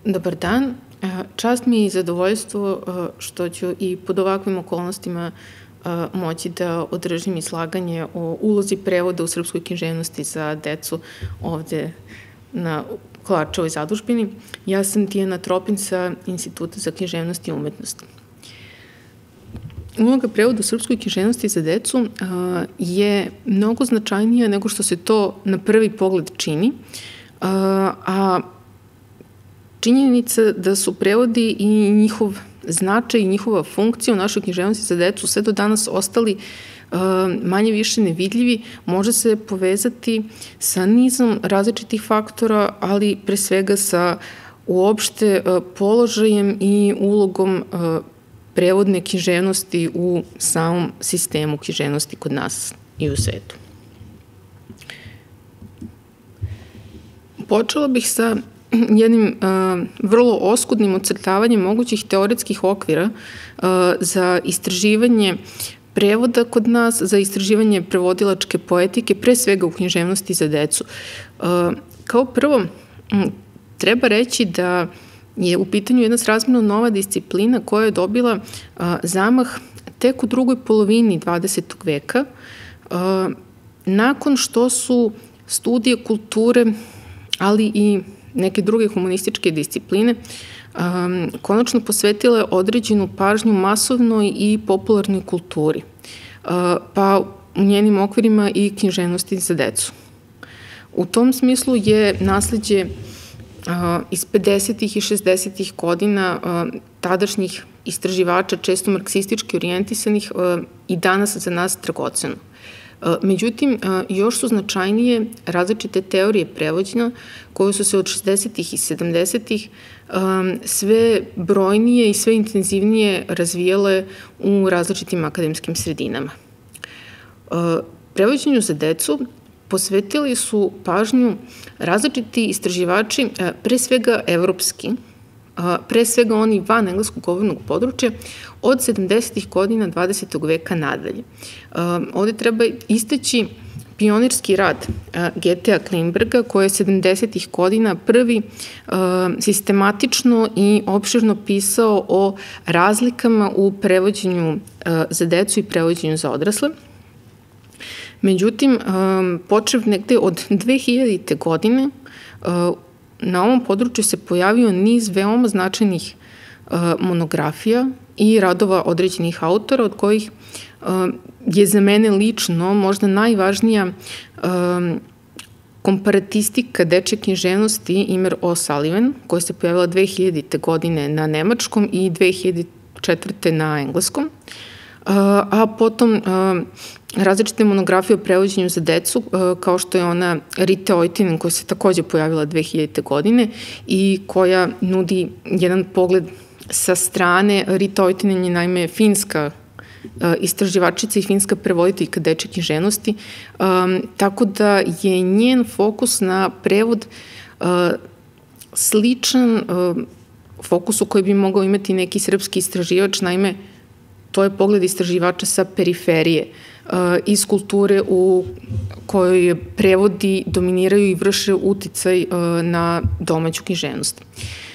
Dobar dan. Čast mi je i zadovoljstvo što ću i pod ovakvim okolnostima moći da održim izlaganje o ulozi prevoda u srpskoj književnosti za decu ovde na Kolarčevoj zadužbini. Ja sam Tijana Tropin sa Instituta za književnost i umetnost. Uloga prevoda u srpskoj književnosti za decu je mnogo značajnija nego što se to na prvi pogled čini, a činjenica da su prevodi i njihov značaj i njihova funkcija u našoj književnosti za decu sve do danas ostali manje više nevidljivi, može se povezati sa nizom različitih faktora, ali pre svega sa uopšte položajem i ulogom prevodne književnosti u samom sistemu književnosti kod nas i u svetu. Počela bih sa jednim vrlo oskudnim ocrtavanjem mogućih teoretskih okvira za istraživanje prevoda kod nas, za istraživanje prevodilačke poetike, pre svega u književnosti za decu. Kao prvo, treba reći da je u pitanju jedna srazmerno nova disciplina koja je dobila zamah tek u drugoj polovini 20. veka, nakon što su studije kulture, ali i neke druge humanističke discipline konačno posvetile određenu pažnju masovnoj i popularnoj kulturi, pa u njenim okvirima i književnosti za decu. U tom smislu je nasleđe iz 50. i 60. godina tadašnjih istraživača, često marksistički orijentisanih, i danas za nas dragoceno. Međutim, još su značajnije različite teorije prevođenja koje su se od 60. i 70. sve brojnije i sve intenzivnije razvijale u različitim akademskim sredinama. Prevođenju za decu posvetili su pažnju različiti istraživači, pre svega evropski, pre svega oni van engleskog govornog područja, od 70. godina 20. veka nadalje. Ovde treba istaći pionirski rad Getea Klinberga, koji je 70. godina prvi sistematično i opširno pisao o razlikama u prevođenju za decu i prevođenju za odrasle. Međutim, počev negde od 2000. godine, na ovom području se pojavio niz veoma značajnih monografija i radova određenih autora, od kojih je za mene lično možda najvažnija komparatistika dečje književnosti Imer O'Sullivan, koja se pojavila 2000. godine na nemačkom i 2004. na engleskom, a potom različite monografije o prevođenju za decu, kao što je ona Rite Oitinen, koja se takođe pojavila 2000. godine i koja nudi jedan pogled sa strane. Rita Oitinen je naime finska istraživačica i finska prevoditeljka dečje književnosti, tako da je njen fokus na prevod sličan fokusu koji bi mogao imati neki srpski istraživač, naime to je pogled istraživača sa periferije, iz kulture u kojoj prevodi dominiraju i vrše uticaj na domaću književnost.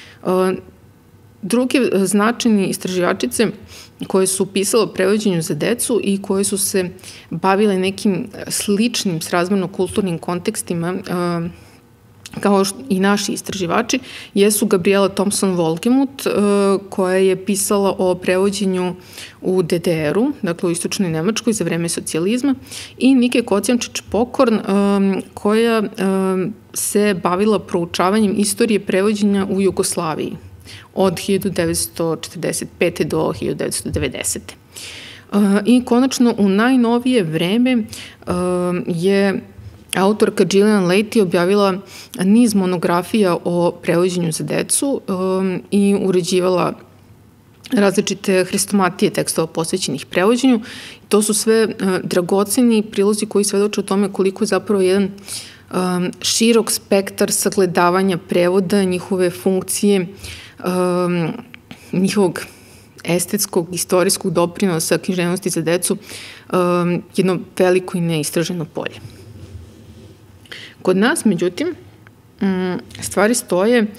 Druge značajne istraživačice koje su pisale o prevođenju za decu i koje su se bavile nekim sličnim srazmerno kulturnim kontekstima kao i naši istraživači, jesu Gabriela Thomson-Wolgemuth, koja je pisala o prevođenju u DDR-u, dakle u istočnoj Nemačkoj za vreme socijalizma, i Nike Kocijančić-Pokorn, koja se bavila proučavanjem istorije prevođenja u Jugoslaviji od 1945. do 1990. I konačno u najnovije vreme je autorka Gillian Leighty objavila niz monografija o prevođenju za decu i uređivala različite hrestomatije tekstova posvećenih prevođenju. To su sve dragoceni prilozi koji svedoče o tome koliko je zapravo jedan širok spektar sagledavanja prevoda, njihove funkcije, njihovog estetskog, istorijskog doprinosa književnosti za decu, jedno veliko i neistraženo polje. Kod nas, međutim, stvari stoje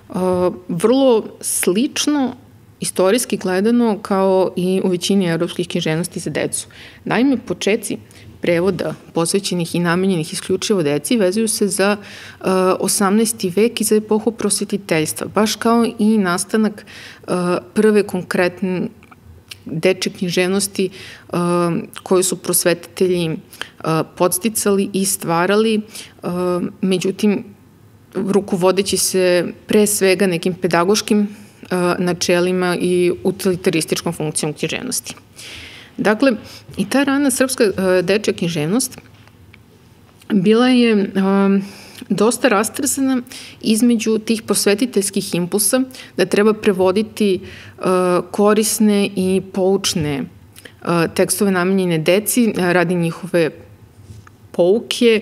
vrlo slično istorijski gledano kao i u većini evropskih književnosti za decu. Naime, počeci prevoda posvećenih i namenjenih isključivo deci vezuju se za 18. vek i za epohu prosvetiteljstva, baš kao i nastanak prve konkretne dečje književnosti koju su prosvetitelji podsticali i stvarali, međutim, rukovodeći se pre svega nekim pedagoškim načelima i utilitarističkom funkcijom književnosti. Dakle, i ta rana srpska dečja književnost bila je dosta rastresana između tih prosvetiteljskih impulsa da treba prevoditi korisne i poučne tekstove namenjene deci radi njihove pouke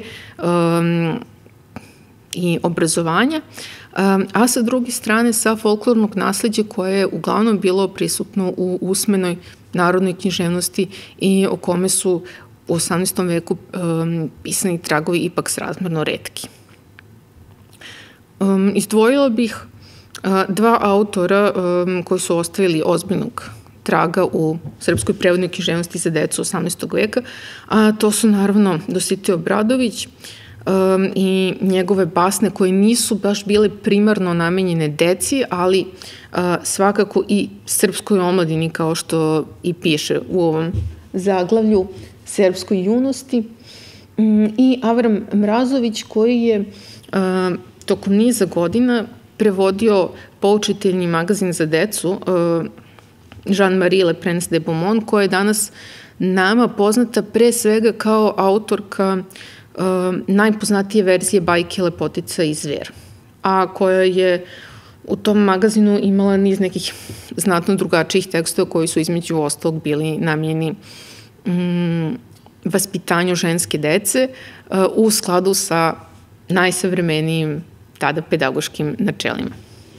i obrazovanja, a sa druge strane sa folklornog nasleđa koje je uglavnom bilo prisutno u usmenoj narodnoj književnosti i o kome su u 18. veku pisani tragovi ipak srazmerno retki. Izdvojila bih dva autora koji su ostavili ozbiljnog traga u srpskoj prevodnoj književnosti za decu 18. veka, a to su naravno Dositej Obradović i njegove basne koje nisu baš bile primarno namenjene deci, ali svakako i srpskoj omladini, kao što i piše u ovom zaglavlju, srpskoj junosti, i Avram Mrazović koji je tokom niza godina prevodio poučiteljni magazin za decu Jean-Marie Le Prince de Beaumont, koja je danas nama poznata pre svega kao autorka najpoznatije verzije bajke Lepotica i zver, a koja je u tom magazinu imala niz nekih znatno drugačijih tekstova koji su između ostalog bili namenjeni vaspitanju ženske dece u skladu sa najsavremenijim tada pedagoškim načelima.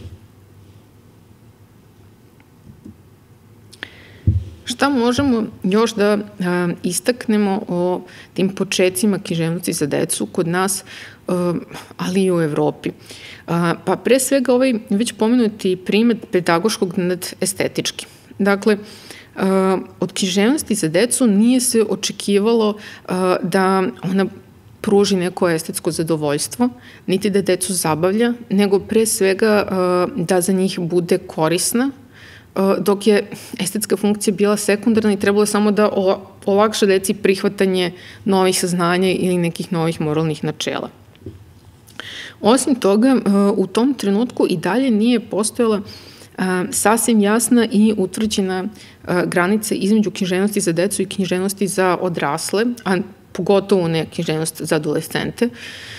Šta možemo još da istaknemo o tim počecima književnosti za decu kod nas, ali i u Evropi? Pa pre svega ovaj već pomenuti primet pedagoškog nad estetički. Dakle, od književnosti za decu nije se očekivalo da ona pruži neko estetsko zadovoljstvo, niti da decu zabavlja, nego pre svega da za njih bude korisna, dok je estetska funkcija bila sekundarna i trebalo samo da olakša deci prihvatanje novih saznanja ili nekih novih moralnih načela. Osim toga, u tom trenutku i dalje nije postojala sasvim jasna i utvrđena granica između književnosti za decu i književnosti za odrasle, a pogotovo ne književnost za adolescente.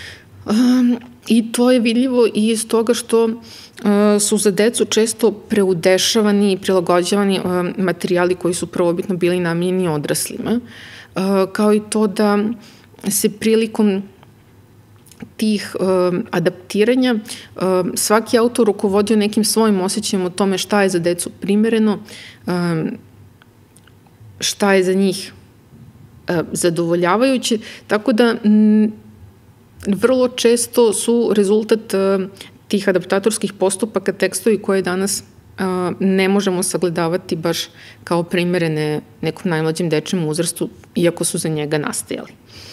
I to je vidljivo i iz toga što su za decu često preudešavani i prilagođavani materijali koji su prvobitno bili namenjeni odraslima, kao i to da se prilikom tih adaptiranja svaki autor rukovodio nekim svojim osjećajem o tome šta je za decu primereno, šta je za njih zadovoljavajuće, tako da vrlo često su rezultat tih adaptatorskih postupaka tekstovi koje danas ne možemo sagledavati baš kao primerene nekom najmlađem dečjem uzrastu, iako su za njega nastajali.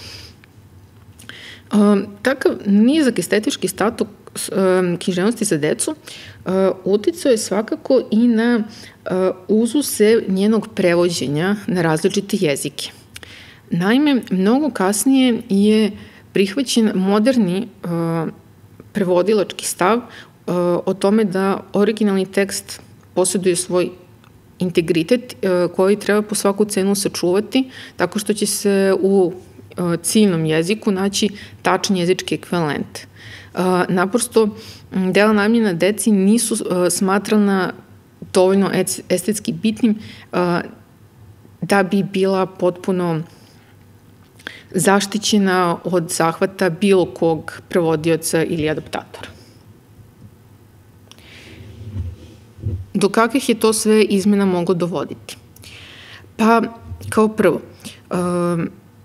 Takav nizak estetički status književnosti za decu uticao je svakako i na uzuse njenog prevođenja na različite jezike. Naime, mnogo kasnije je prihvaćen moderni prevodilački stav o tome da originalni tekst posjeduje svoj integritet koji treba po svaku cenu sačuvati, tako što će se u ciljnom jeziku naći tačan jezički ekvivalent. Naprosto, dela namenjena deci nisu smatrana dovoljno estetski bitnim da bi bila potpuno zaštićena od zahvata bilo kog prevodioca ili adaptatora. Do kakvih je to sve izmena moglo dovoditi? Pa, kao prvo,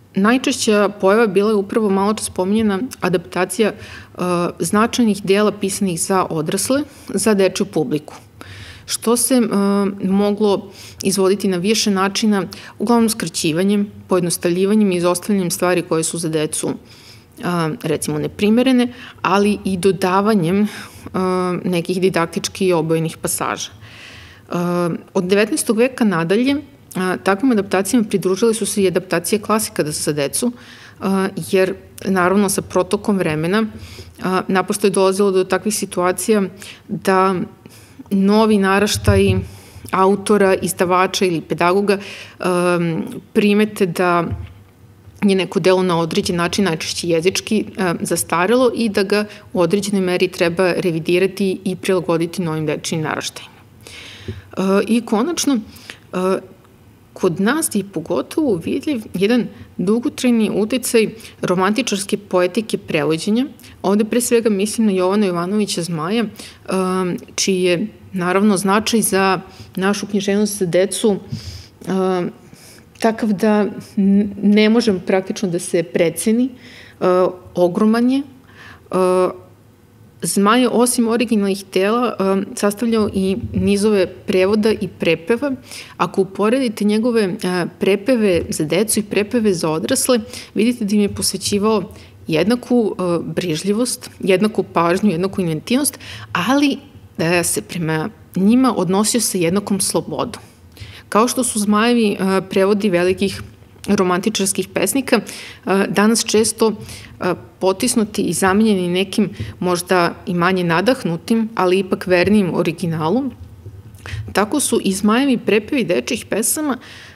najčešća pojava bila je upravo malo čas spominjena adaptacija značajnih dela pisanih za odrasle, za dečju publiku, što se moglo izvoditi na više načina, uglavnom skraćivanjem, pojednostavljivanjem i izostavljanjem stvari koje su za decu recimo neprimerene, ali i dodavanjem nekih didaktičkih i obojenih pasaža. Od 19. veka nadalje takvim adaptacijama pridružile su se i adaptacije klasika za decu, jer naravno sa protokom vremena naprosto je dolazilo do takvih situacija da novi naraštaji autora, izdavača ili pedagoga primete da je neko delo na određen način, najčešće jezički, zastarelo i da ga u određenoj meri treba revidirati i prilagoditi novim dečijim naraštajima. I konačno, kod nas je pogotovo vidljiv jedan dugotrajni uticaj romantičarske poetike prevođenja. Ovde pre svega mislim na Jovana Jovanovića Zmaja, čiji je naravno značaj za našu književnost za decu takav da ne može praktično da se preceni, ogroman je. Zmaj je osim originalnih dela sastavljao i nizove prevoda i prepeva. Ako uporedite njegove prepeve za decu i prepeve za odrasle, vidite da im je posvećivao jednaku brižljivost, jednaku pažnju, jednaku inventivnost, ali da se prema njima odnosio sa jednakom slobodom. Kao što su Zmajevi prevodi velikih romantičarskih pesnika, danas često potisnuti i zamenjeni nekim možda i manje nadahnutim, ali ipak vernijim originalom. Tako su i Zmajevi prepevi dečjih pesama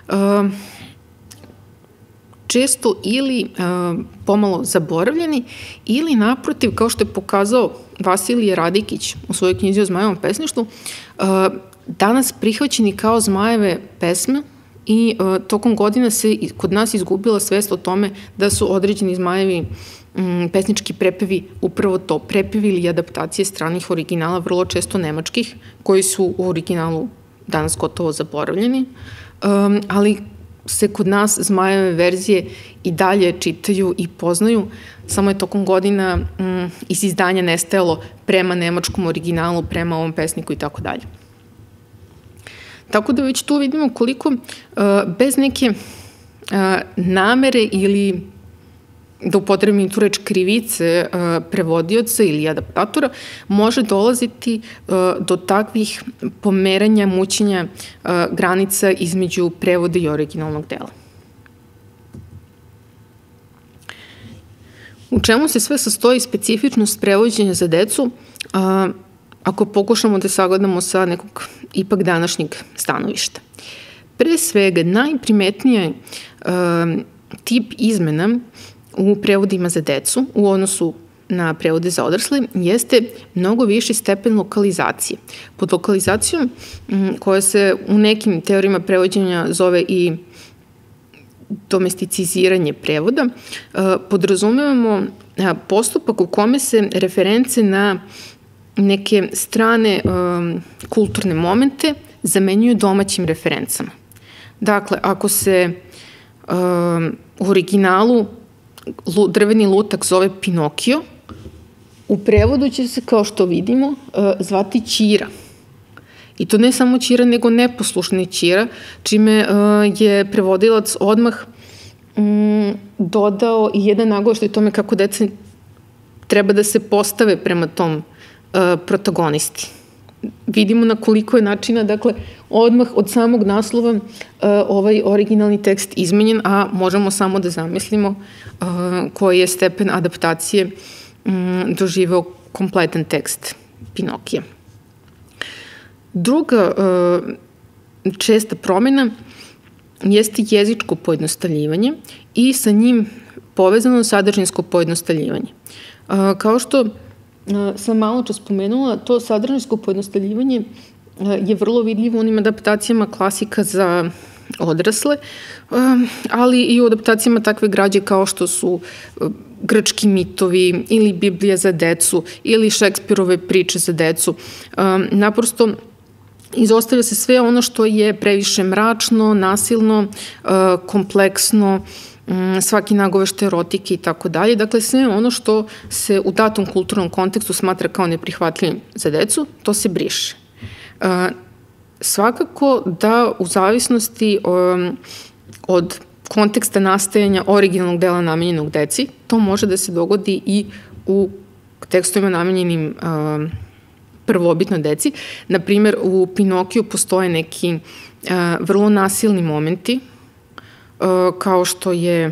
često ili pomalo zaboravljeni ili naprotiv, kao što je pokazao Vasilije Radikić u svojoj knjizi o Zmajevom pesništvu, danas prihvaćeni kao Zmajeve pesme i tokom godina se kod nas izgubila svest o tome da su određeni Zmajevi pesnički prepevi upravo to, prepevi ili adaptacije stranih originala, vrlo često nemačkih, koji su u originalu danas gotovo zaboravljeni, ali se kod nas Zmajeve verzije i dalje čitaju i poznaju, samo je tokom godina iz izdanja nestajalo prema nemačkom originalu, prema ovom pesniku i tako dalje. Tako da već tu vidimo koliko bez neke namere ili, da upotrebim tu reč, krivice prevodioca ili adaptatora, može dolaziti do takvih pomeranja, mućenja granica između prevoda i originalnog dela. U čemu se sve sastoji specifičnost prevođenja za decu, ako pokušamo da sagledamo sa nekog ipak današnjeg stanovišta? Pre svega, najprimetniji tip izmena u prevodima za decu u odnosu na prevode za odrasle jeste mnogo viši stepen lokalizacije. Pod lokalizacijom, koja se u nekim teorijama prevođenja zove i domesticiziranje prevoda, podrazumevamo postupak u kome se reference na neke strane kulturne momente zamenjuju domaćim referencama. Dakle, ako se u originalu drveni lutak zove Pinokio, u prevodu će se, kao što vidimo, zvati Ćira. I to ne samo Ćira, nego neposlušni Ćira, čime je prevodilac odmah dodao i jedan naglaštaj tome kako deca treba da se postave prema tom protagonisti. Vidimo na koliko je načina, dakle, odmah od samog naslova ovaj originalni tekst izmenjen, a možemo samo da zamislimo koji je stepen adaptacije doživeo kompletan tekst Pinokija. Druga česta promena jeste jezičko pojednostavljivanje i sa njim povezano sadržinsko pojednostavljivanje. Kao što sam malo čas spomenula, to sadržinsko pojednostavljivanje je vrlo vidljivo u onim adaptacijama klasika za odrasle, ali i u adaptacijama takve građe kao što su grčki mitovi ili Biblija za decu ili Šekspirove priče za decu. Naprosto izostavlja se sve ono što je previše mračno, nasilno, kompleksno svaki nagoveštaj erotike i tako dalje. Dakle, sve ono što se u datom kulturnom kontekstu smatra kao neprihvatljivim za decu, to se briše. Svakako da u zavisnosti od konteksta nastajanja originalnog dela namenjenog deci, to može da se dogodi i u tekstovima namenjenim prvobitno deci. Naprimer, u Pinokiju postoje neki vrlo nasilni momenti, kao što je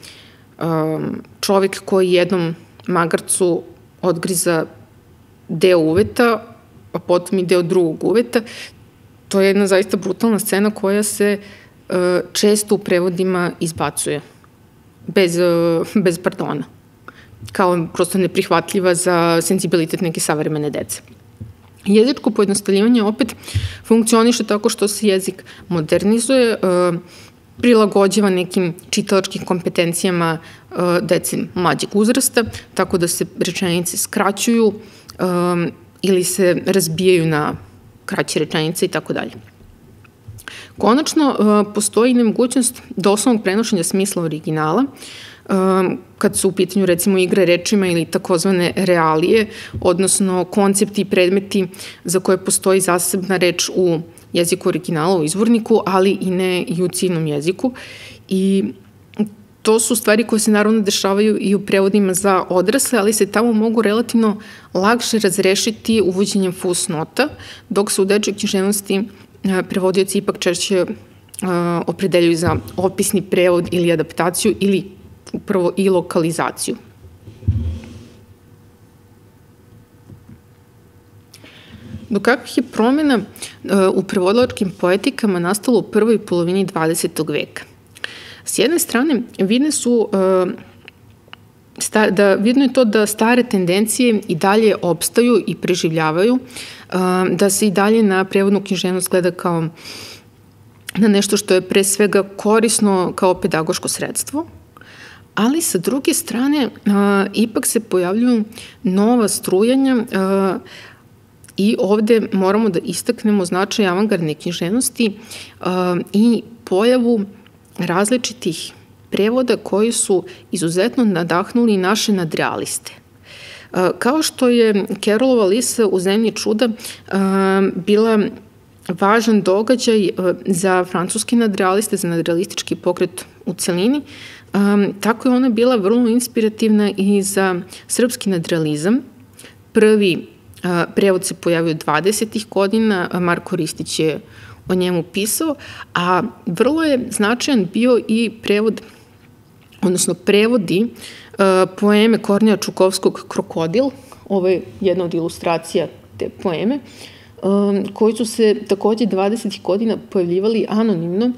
čovek koji jednom magarcu odgriza deo uveta, a potom i deo drugog uveta. To je jedna zaista brutalna scena koja se često u prevodima izbacuje, bez pardona, kao prosto neprihvatljiva za senzibilitet neke savremene dece. Jezičko pojednostavljivanje opet funkcioniše tako što se jezik modernizuje, prilagođava nekim čitalačkim kompetencijama dece mlađeg uzrasta, tako da se rečenice skraćuju ili se razbijaju na kraće rečenice i tako dalje. Konačno, postoji nemogućnost doslovnog prenošenja smisla originala, kad su u pitanju recimo igre rečima ili takozvane realije, odnosno koncepti i predmeti za koje postoji zasebna reč u jeziku originala, u izvorniku, ali i ne i u ciljnom jeziku. I to su stvari koje se naravno dešavaju i u prevodima za odrasle, ali se tamo mogu relativno lakše razrešiti uvođenjem fusnota, dok se u dečjoj književnosti prevodioci ipak češće opredeljuju za opisni prevod ili adaptaciju ili upravo i lokalizaciju. Do kakvih je promjena u prevodilačkim poetikama nastalo u prvoj polovini 20. veka? S jedne strane, vidno je to da stare tendencije i dalje opstaju i preživljavaju, da se i dalje na prevodnu književnost gleda kao na nešto što je pre svega korisno kao pedagoško sredstvo, ali sa druge strane ipak se pojavljuju nova strujanja i ovde moramo da istaknemo značaj avangardne književnosti i pojavu različitih prevoda koji su izuzetno nadahnuli naše nadrealiste. Kao što je Carrollova Alisa u Zemlji čuda bila važan događaj za francuske nadrealiste, za nadrealistički pokret u celini, tako je ona bila vrlo inspirativna i za srpski nadrealizam. Prvi prevod se pojavio 20. godina, Marko Ristić je o njemu pisao, a vrlo je značajan bio i prevod, odnosno prevodi poeme Kornija Čukovskog Krokodil, ovo je jedna od ilustracija te poeme, koji su se takođe 20. godina pojavljivali anonimno,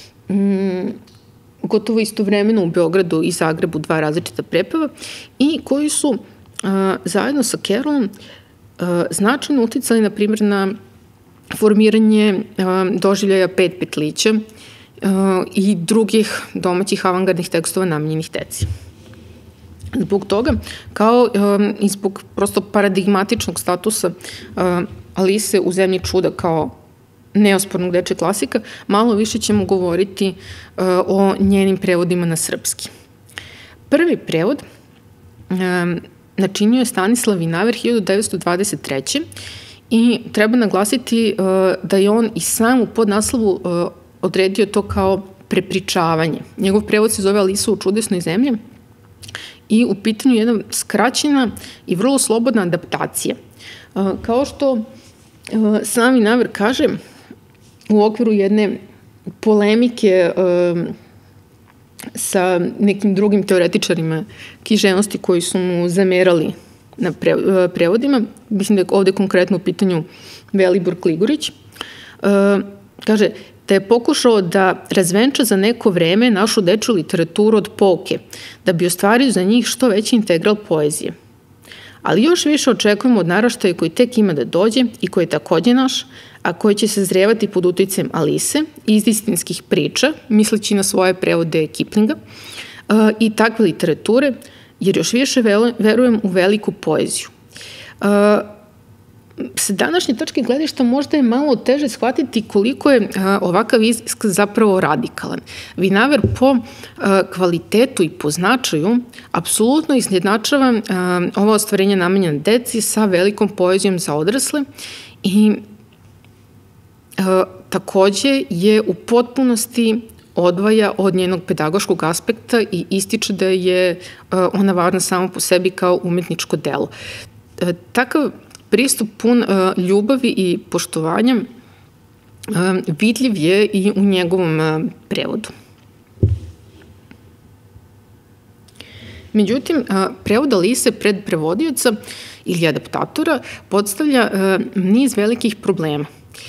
gotovo istovremeno u Beogradu i Zagrebu, dva različita prepeva, i koji su zajedno sa Carrollom značajno uticali, na primjer, na formiranje doživljaja Pet petlića i drugih domaćih avangardnih tekstova namenjenih deci. Zbog toga, kao i zbog prosto paradigmatičnog statusa Alise u Zemlji čuda kao neospornog dečjeg klasika, malo više ćemo govoriti o njenim prevodima na srpski. Prvi prevod načinio je Stanislav Vinaver 1923. I treba naglasiti da je on i sam u podnaslovu odredio to kao prepričavanje. Njegov prevod se zove Alisa u čudesnoj zemlji i u pitanju je jedna skraćena i vrlo slobodna adaptacija. Kao što sam Vinaver kaže, u okviru jedne polemike sa nekim drugim teoretičarima književnosti koji su mu zamerali na prevodima, mislim da je ovde konkretno u pitanju Velibor Kligurić, kaže da je pokušao da razvenča za neko vreme našu dečju literaturu od pouke, da bi ostvario za njih što veći integral poezije. Ali još više očekujemo od naraštaja koji tek ima da dođe i koji je takođe naš, a koji će se zrevati pod uticajem Alise iz istinskih priča, misleći na svoje prevode Kiplinga, i takve literature, jer još više verujem u veliku poeziju. sa današnje tačke gledišta možda je malo teže shvatiti koliko je ovakav iskaz zapravo radikalan. Vinaver po kvalitetu i po značaju apsolutno izjednačava ova ostvarenja namenjena deci sa velikom poezijom za odrasle i takođe je u potpunosti odvaja od njenog pedagoškog aspekta i ističe da je ona važna samo po sebi kao umetničko delo. Takav pristup pun ljubavi i poštovanja vidljiv je i u njegovom prevodu. Međutim, prevod Alise pred prevodioca ili adaptatora podstavlja niz velikih problema.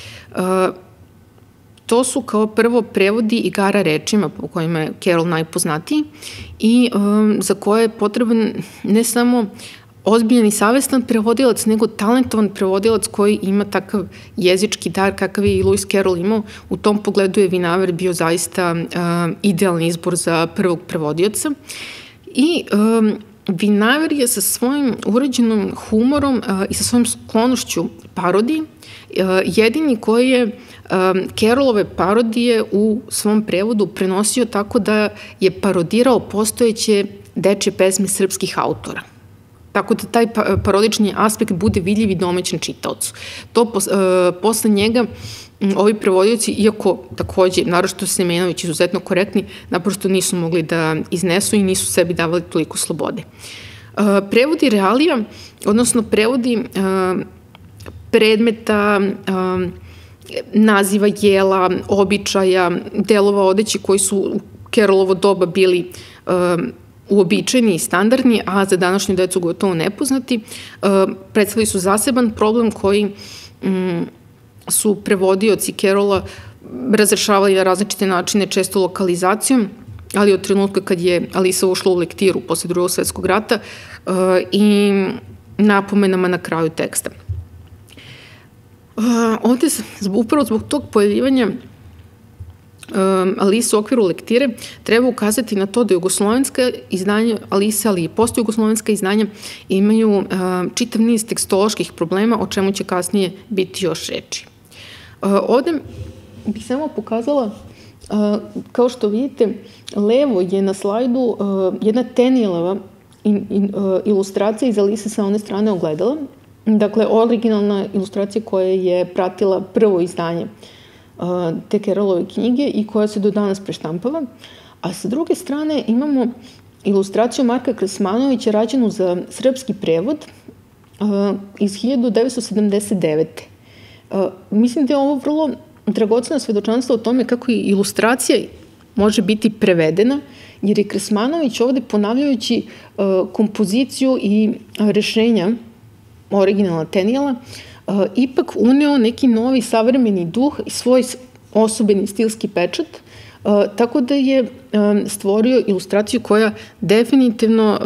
To su kao prvo prevodi igara rečima po kojima je Carroll najpoznatiji i za koje je potreban ne samo ozbiljan i savestan prevodilac, nego talentovan prevodilac koji ima takav jezički dar kakav je i Lewis Carroll imao. U tom pogledu je Vinaver bio zaista idealni izbor za prvog prevodioca. I Vinaver je sa svojim uređenom humorom i sa svojom sklonošću parodiji jedini koji je Carrollove parodije u svom prevodu prenosio tako da je parodirao postojeće dečje pesme srpskih autora. Tako da taj parodični aspekt bude vidljiv i domaćem čitaocu. To posle njega ovi prevodioci, iako takođe, naročito Semenović, izuzetno korektni, naprosto nisu mogli da iznesu i nisu sebi davali toliko slobode. Prevodi realija, odnosno prevodi predmeta, naziva jela, običaja, delova odeći koji su u Carrollovo doba bili uobičajeni i standardni, a za današnju decu gotovo nepoznati, predstavili su zaseban problem koji su prevodioci Carrolla razrešavali na različite načine, često lokalizacijom, ali od trenutka kad je Alisa ušla u lektiru posle Drugog svetskog rata i napomenama na kraju teksta. Ovde, upravo zbog tog pojavljivanja Alise u okviru lektire, treba ukazati na to da jugoslovenska izdanja Alise, ali i postjugoslovenska izdanja imaju čitav niz tekstoloških problema, o čemu će kasnije biti još reči. Ovde bih samo pokazala, kao što vidite, levo je na slajdu jedna Tennielova ilustracija iz Alise sa one strane ogledala, dakle originalna ilustracija koja je pratila prvo izdanje te Carrollove knjige i koja se do danas preštampava, a sa druge strane imamo ilustraciju Marka Krsmanovića rađenu za srpski prevod iz 1979. Mislim da je ovo vrlo dragoceno svedočanstvo o tome kako i ilustracija može biti prevedena, jer je Krsmanović ovde ponavljajući kompoziciju i rešenja originalna Tenniela, ipak uneo neki novi savremeni duh i svoj osobeni stilski pečat, tako da je stvorio ilustraciju koja definitivno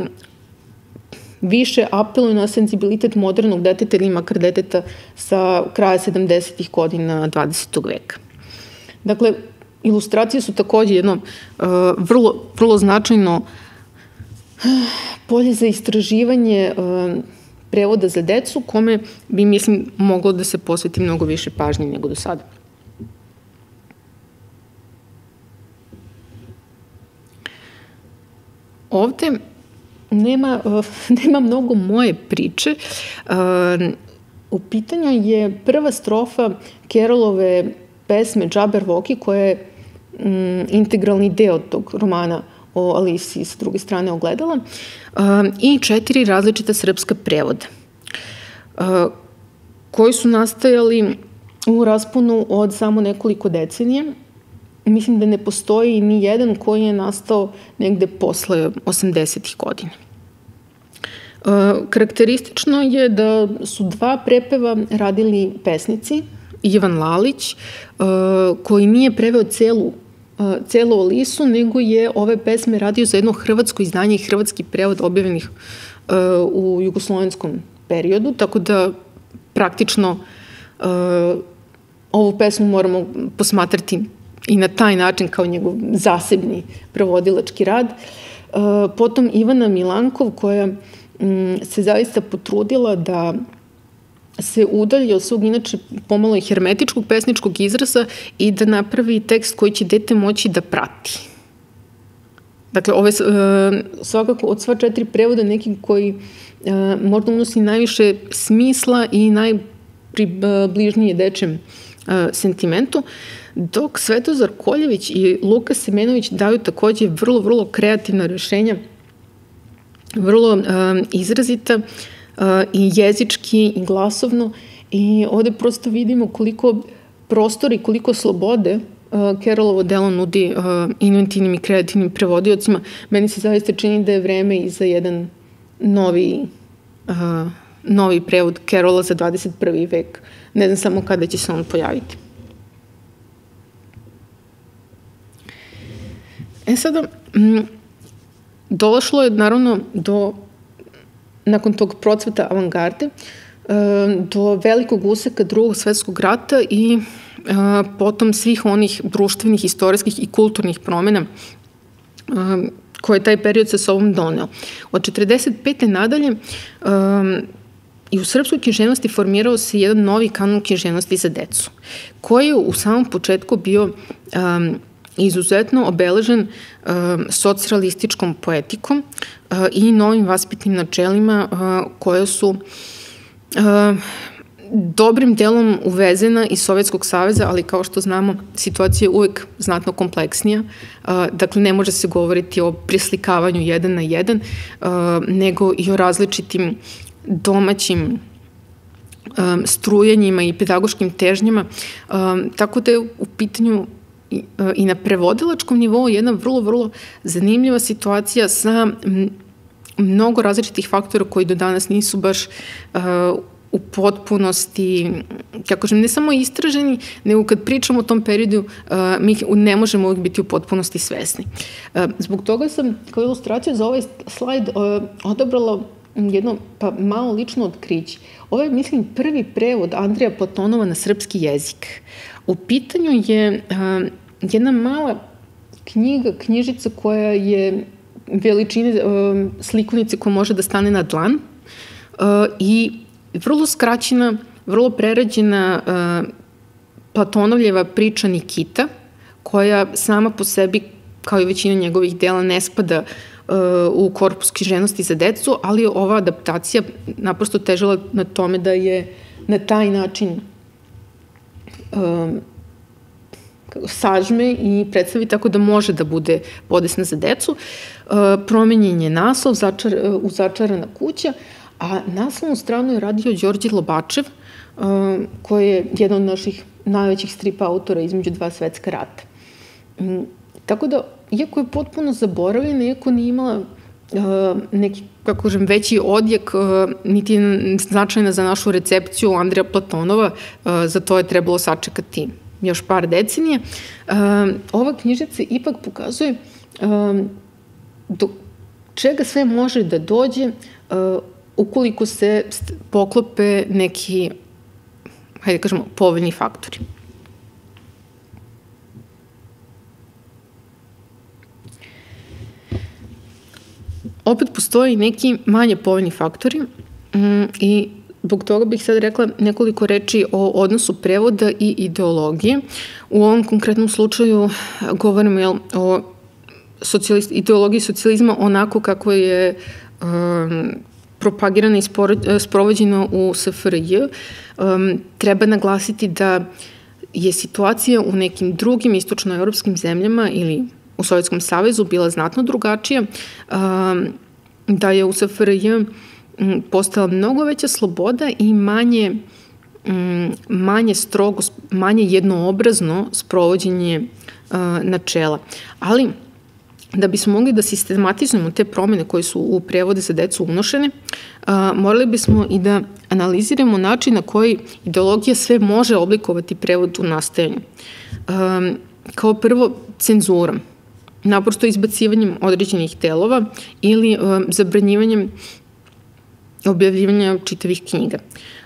više apeluje na senzibilitet modernog deteta ili makar deteta sa kraja 70. godina 20. veka. Dakle, ilustracije su takođe jedno vrlo značajno polje za istraživanje prevoda za decu, kome bi, mislim, moglo da se posveti mnogo više pažnje nego do sada. Ovde nema mnogo moje priče. U pitanju je prva strofa Carrollove pesme Džabervoki, koja je integralni deo tog romana o Alisi sa druge strane ogledala, i 4 različita srpska prevoda, koji su nastajali u rasponu od samo nekoliko decenija. Mislim da ne postoji ni jedan koji je nastao negde posle 80. godina. Karakteristično je da su 2 prepeva radili pesnici, Ivan Lalić, koji nije preveo celu Alisu, nego je ove pesme radio za jedno hrvatsko izdanje i hrvatski prevod objavljenih u jugoslovenskom periodu, tako da praktično ovu pesmu moramo posmatrati i na taj način kao njegov zasebni prevodilački rad. Potom Ivana Milankov, koja se zaista potrudila da se udalji od svog inače pomalo i hermetičkog pesničkog izraza i da napravi tekst koji će dete moći da prati. Dakle, svakako od sva 4 prevoda neki koji možda unosi najviše smisla i najbližnije dečjem sentimentu, dok Svetozar Koljević i Luka Semenović daju takođe vrlo, vrlo kreativna rešenja, vrlo izrazita i jezički i glasovno, i ovde prosto vidimo koliko prostora i koliko slobode Carrollovo delo nudi inventivnim i kreativnim prevodiocima. Meni se zaista čini da je vreme i za jedan novi prevod Carrolla za 21. vek. Ne znam samo kada će se on pojaviti. Sada, došlo je naravno nakon tog procvata avangarde, do velikog useka Drugog svetskog rata i potom svih onih društvenih, istorijskih i kulturnih promena koje taj period sa sobom doneo. Od 45. nadalje i u srpskoj književnosti formirao se jedan novi kanon književnosti za decu, koji je u samom početku bio izuzetno obeležen socijalističkom poetikom i novim vaspitnim načelima koje su dobrim delom uvezena iz Sovjetskog saveza, ali kao što znamo, situacija je uvek znatno kompleksnija. Dakle, ne može se govoriti o preslikavanju 1 na 1, nego i o različitim domaćim strujenjima i pedagoškim težnjama. Tako da je u pitanju i na prevodilačkom nivou jedna vrlo, vrlo zanimljiva situacija sa mnogo različitih faktora koji do danas nisu baš u potpunosti, kako kažem, ne samo istraženi, nego kad pričamo o tom periodu, mi ne možemo uvijek biti u potpunosti svesni. Zbog toga sam kao ilustraciju za ovaj slajd odabrala jedno malo lično otkriće. Ovo je, mislim, prvi prevod Andreja Platonova na srpski jezik. U pitanju je jedna mala knjižica koja je veličine slikovnice koja može da stane na dlan i vrlo skraćena, vrlo prerađena Platonovljeva priča Nikita, koja sama po sebi, kao i većina njegovih dela, ne spada u korpus književnosti za decu, ali ova adaptacija naprosto težila na tome da je na taj način sažme i predstavi tako da može da bude podesna za decu. Promenjen je naslov u Začarana kuća, a naslovnu stranu je radio Đorđe Lobačev, koji je jedan od naših najvećih strip autora između 2 svetska rata. Tako da, iako je potpuno zaboravljena, iako nije imala neki, kako kažem, veći odjek, niti je značajna za našu recepciju Andreja Platonova, za to je trebalo sačekati još par decenije, ova knjižica ipak pokazuje do čega sve može da dođe ukoliko se poklope neki, hajde kažemo, povoljni faktori. Opet postoji neki manje povoljni faktori i zbog toga bih sad rekla nekoliko reči o odnosu prevoda i ideologije. U ovom konkretnom slučaju govorimo o ideologiji socijalizma onako kako je propagirana i sprovođena u SFRJ. Treba naglasiti da je situacija u nekim drugim istočnoevropskim zemljama ili u Sovjetskom savezu bila znatno drugačija, da je u SFRJ postala mnogo veća sloboda i manje strogo, manje jednoobrazno sprovođenje načela. Ali, da bismo mogli da sistematizujemo te promene koje su u prevode za decu unošene, morali bismo i da analiziramo način na koji ideologija sve može oblikovati prevod u nastajanju. Kao prvo, cenzurom, naprosto izbacivanjem određenih delova ili zabranjivanjem objavljivanja čitavih knjiga.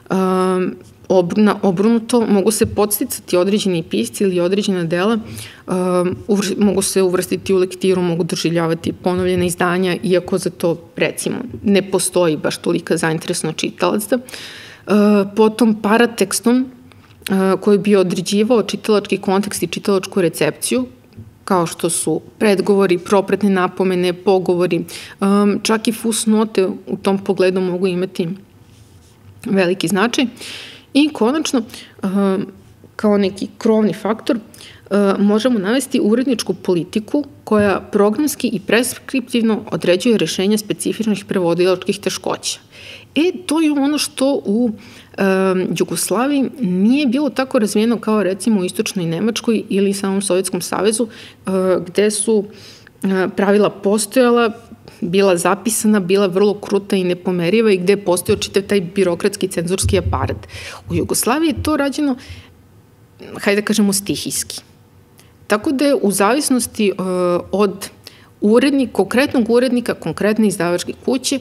Obrnuto, mogu se podsticati određeni pisci ili određena dela, mogu se uvrstiti u lektiru, mogu doživljavati ponovljene izdanja, iako za to, recimo, ne postoji baš tolika zainteresna čitalaca. potom paratekstom koji bi određivao čitalački kontekst i čitalačku recepciju, kao što su predgovori, propratne napomene, pogovori, čak i fusnote u tom pogledu mogu imati veliki značaj. I konačno, kao neki krovni faktor, možemo navesti uredničku politiku koja programski i preskriptivno određuje rešenja specifičnih prevodilačkih teškoća. To je ono što u Jugoslaviji nije bilo tako razvijeno kao recimo u Istočnoj Nemačkoj ili samom Sovjetskom savezu, gde su pravila postojala, bila zapisana, bila vrlo kruta i nepomeriva i gde je postojao čitav taj birokratski cenzurski aparat. U Jugoslaviji je to rađeno, hajde da kažemo, stihijski. Tako da je u zavisnosti od konkretnog urednika, konkretne izdavačke kuće,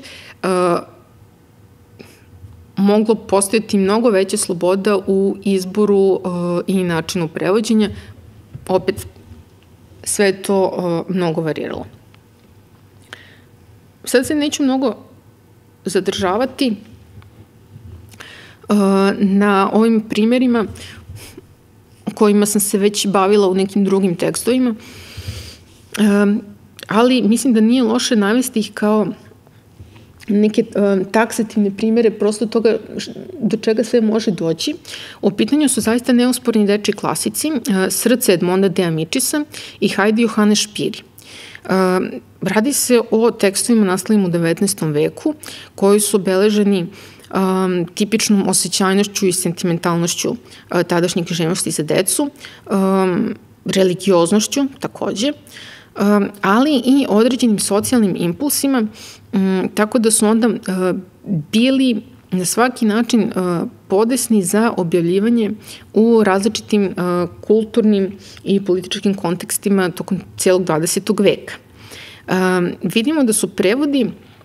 moglo postojati mnogo veća sloboda u izboru i načinu prevođenja. Opet, sve je to mnogo variralo. Sad se neću mnogo zadržavati na ovim primerima kojima sam se već bavila u nekim drugim tekstovima, ali mislim da nije loše navesti ih kao neke taksativne primere prosto toga do čega sve može doći. U pitanju su zaista neosporni dečji klasici Srce Edmonda de Amičisa i Hajdi Johane Špiri. Radi se o tekstovima nastalim u 19. veku koji su obeleženi tipičnom osjećajnošću i sentimentalnošću tadašnje književnosti za decu, religioznošću takođe, ali i određenim socijalnim impulsima, tako da su onda bili na svaki način podesni za objavljivanje u različitim kulturnim i političkim kontekstima tokom celog 20. veka. Vidimo da su prevodi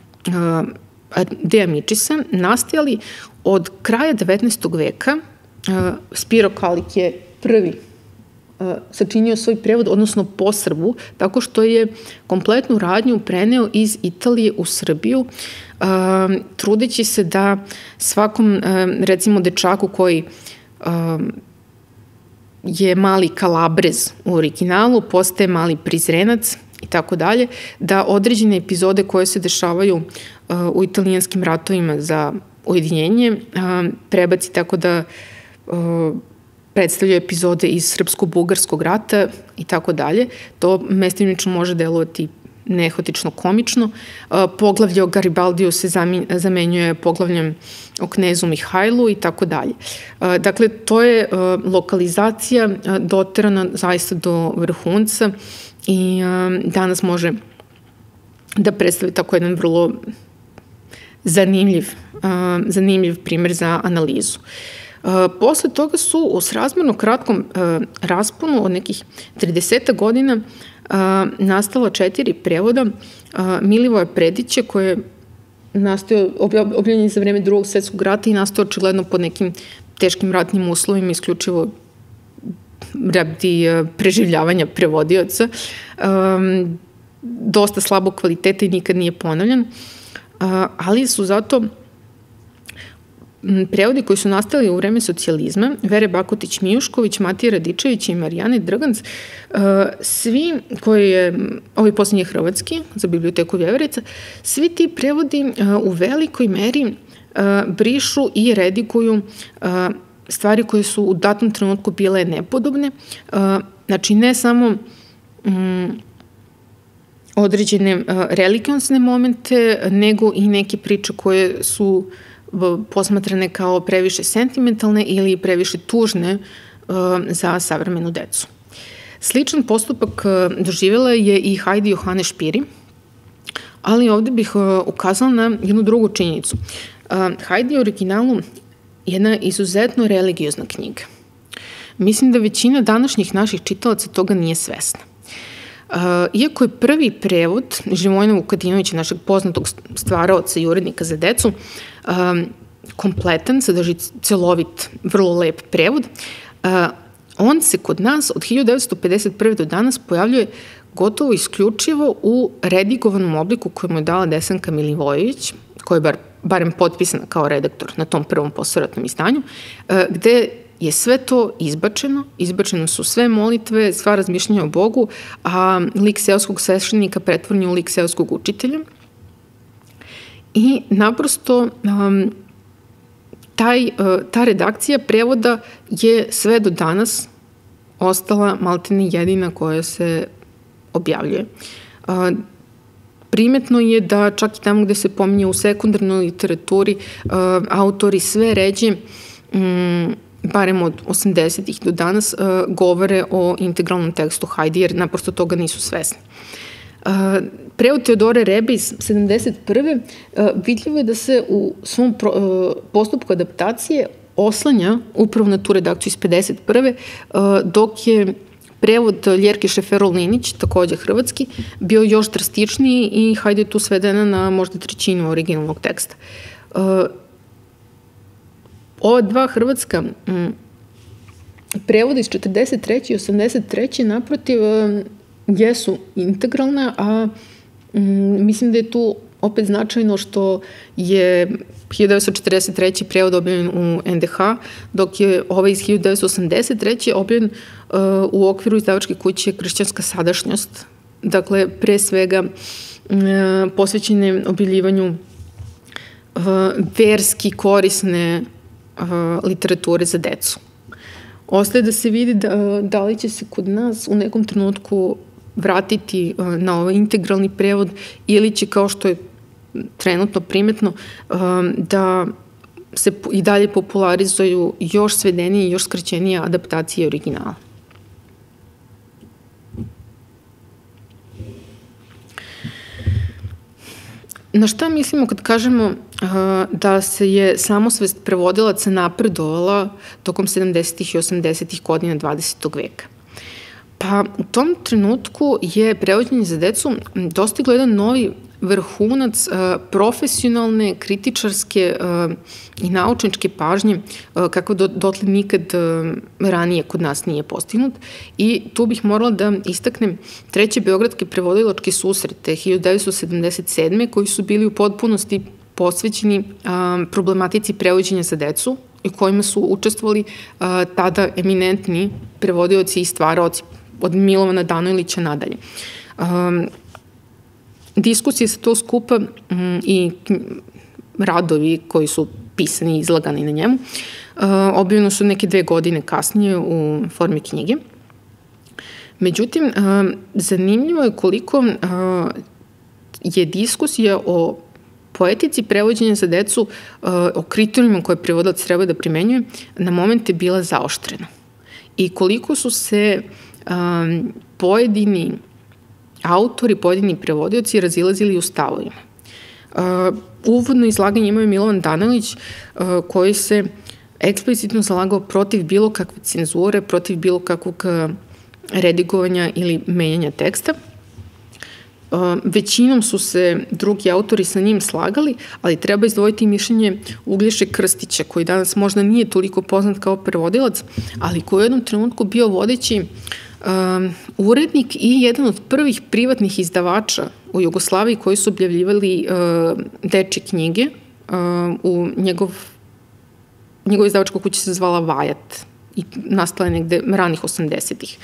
de Amičisa nastajali od kraja 19. veka. Spiro Kalik je prvi sačinio svoj prevod, odnosno po Srbu, tako što je kompletnu radnju preneo iz Italije u Srbiju, trudeći se da svakom, recimo, dečaku koji je mali Kalabrez u originalu, postaje mali Prizrenac i tako dalje, da određene epizode koje se dešavaju u italijanskim ratovima za ujedinjenje prebaci tako da predstavljaju epizode iz Srpsko-Bugarskog rata i tako dalje. To mestimično može delovati nehotično komično. Poglavlje o Garibaldiju se zamenjuje poglavljem o knezu Mihajlu i tako dalje. Dakle, to je lokalizacija doterana zaista do vrhunca i danas može da predstavi tako jedan vrlo zanimljiv primer za analizu. Posle toga su u srazmerno kratkom rasponu od nekih 30 godina nastala 4 prevoda Milivoja Predića, koje je objavljen za vreme Drugog svetskog rata i nastao očigledno pod nekim teškim ratnim uslovima, isključivo radi preživljavanja prevodioca. Dosta slabog kvaliteta i nikad nije ponavljan, ali su zato prevodi koji su nastali u vreme socijalizma, Vere Bakotić-Mijušković, Matije Radičević i Marijane Drganc, svi koji je, ovaj poslednji je hrvatski, za Biblioteku Vjeverica, svi ti prevodi u velikoj meri brišu i redikuju stvari koje su u datom trenutku bile nepodobne, znači ne samo određene religionsne momente, nego i neke priče koje su posmatrane kao previše sentimentalne ili previše tužne za savremenu decu. Sličan postupak doživjela je i Hajdi Johane Špiri, ali ovde bih ukazala na jednu drugu činjenicu. Hajdi je u originalu jedna izuzetno religiozna knjiga. Mislim da većina današnjih naših čitalaca toga nije svesna. Iako je prvi prevod Živojina Vukadinovića, našeg poznatog stvaraoca i urednika za decu, kompletan, sadrži celovit, vrlo lep prevod, on se kod nas od 1951. do danas pojavljuje gotovo isključivo u redigovanom obliku koju mu je dala Desanka Milivojević, koja je barem potpisana kao redaktor na tom prvom posleratnom izdanju, gde je sve to izbačeno su sve molitve, sva razmišljanja o Bogu, a lik seoskog sveštenika pretvoren je u lik seoskog učitelja. I naprosto ta redakcija prevoda je sve do danas ostala maltene jedina koja se objavljuje. Primetno je da čak i tamo gde se pominje u sekundarnoj literaturi, autori sve ređe, barem od 80-ih do danas, govore o integralnom tekstu Hajde, jer naprosto toga nisu svesni. Prevod Teodore Rebe iz 71. Vidljivo je da se u svom postupku adaptacije oslanja upravo na tu redakciju iz 51. Dok je prevod Ljerke Šeferol-Linić, takođe hrvatski, bio još drastičniji i Hajde je tu svedena na možda trećinu originalnog teksta. Ova dva hrvatska prevoda iz 43. i 83. naprotiv jesu integralne, a mislim da je tu opet značajno što je 1943. prevod objavljen u NDH, dok je ovaj iz 1983. objavljen u okviru izdavačke kuće Kršćanska sadašnjost. Dakle, pre svega posvećene objavljivanju verski korisne literature za decu. Ostaje da se vidi da li će se kod nas u nekom trenutku vratiti na ovaj integralni prevod ili će, kao što je trenutno primetno, da se i dalje popularizuju još svedenije i još skraćenije adaptacije originala. Na šta mislimo kad kažemo da se je samosvest prevodilaca napredovala tokom 70. i 80. godina 20. veka? Pa u tom trenutku je prevođenje za decu dostiglo jedan novi vrhunac profesionalne, kritičarske i naučničke pažnje kako dotle nikad ranije kod nas nije postignut. I tu bih morala da istaknem treće beogradske prevodilačke susrete 1977. koji su bili u potpunosti posvećeni problematici prevođenja za decu i kojima su učestvovali tada eminentni prevodioci i stvaraoci od Milovana Danojlića nadalje. Diskusije sa tog skupa i radovi koji su pisani i izlagani na njemu objavljeno su neke 2 godine kasnije u formi knjige. Međutim, zanimljivo je koliko je diskusija o poetici prevođenja za decu, o kriterijima koje prevodilac treba da primenjuje, na momente bila zaoštrena. I koliko su se pojedini autori, pojedini prevodioci razilazili u stavovima. Uvodno izlaganje imao je Milovan Danojlić, koji se eksplicitno zalagao protiv bilo kakve cenzure, protiv bilo kakvog redigovanja ili menjanja teksta. Većinom su se drugi autori sa njim slagali, ali treba izdvojiti mišljenje Uglješe Krstića, koji danas možda nije toliko poznat kao prevodilac, ali koji je u jednom trenutku bio vodeći urednik i jedan od prvih privatnih izdavača u Jugoslaviji koji su objavljivali dečje knjige. U njegov izdavačka kuća se zvala Vajat i nastala je negde ranih 80-ih.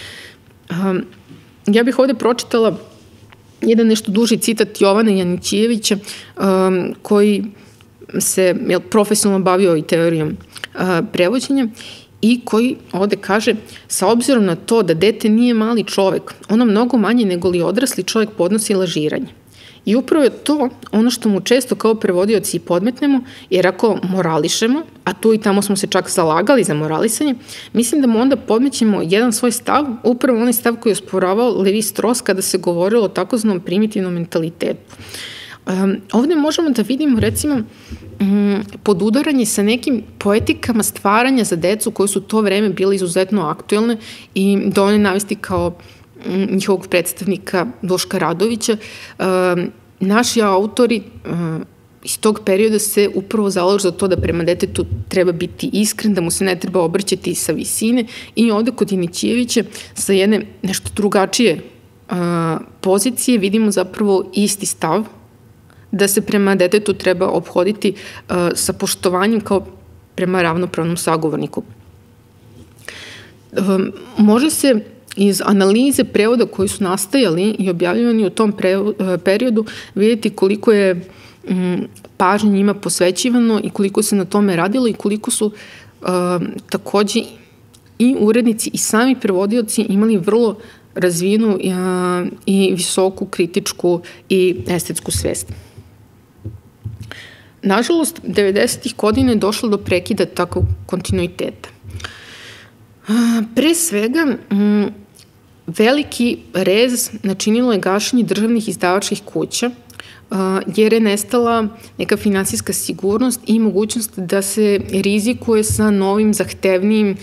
Ja bih ovde pročitala jedan nešto duži citat Jovana Janićijevića, koji se profesionalno bavio i teorijom prevođenja i koji ovde kaže: sa obzirom na to da dete nije mali čovek, ono mnogo manje nego li odrasli čovek podnosi lažiranje. I upravo je to ono što mu često kao prevodioci podmetnemo, jer ako morališemo, a tu i tamo smo se čak zalagali za moralisanje, mislim da mu onda podmećemo jedan svoj stav, upravo onaj stav koji je osporavao Levi Strauss kada se govorilo o takozvanom primitivnom mentalitetu. Ovde možemo da vidimo, recimo, podudaranje sa nekim poetikama stvaranja za decu koje su to vreme bile izuzetno aktuelne i dovoljno navesti kao njihovog predstavnika Duška Radovića. Naši autori iz tog perioda se upravo zalažu za to da prema detetu treba biti iskren, da mu se ne treba obrćati sa visine, i ovde kod Janićijevića sa jedne nešto drugačije pozicije vidimo zapravo isti stav, da se prema detetu treba ophoditi sa poštovanjem kao prema ravnopravnom sagovorniku. Može se iz analize prevoda koji su nastajali i objavljivani u tom periodu vidjeti koliko je pažnje njima posvećivano i koliko se na tome radilo i koliko su takođe i urednici i sami prevodioci imali vrlo razvijenu i visoku kritičku i estetsku svest. Nažalost, 90. godina je došlo do prekida takvog kontinuiteta. Pre svega, veliki rez načinilo je gašenje državnih izdavačkih kuća, jer je nestala neka finansijska sigurnost i mogućnost da se rizikuje sa novim, zahtevnijim,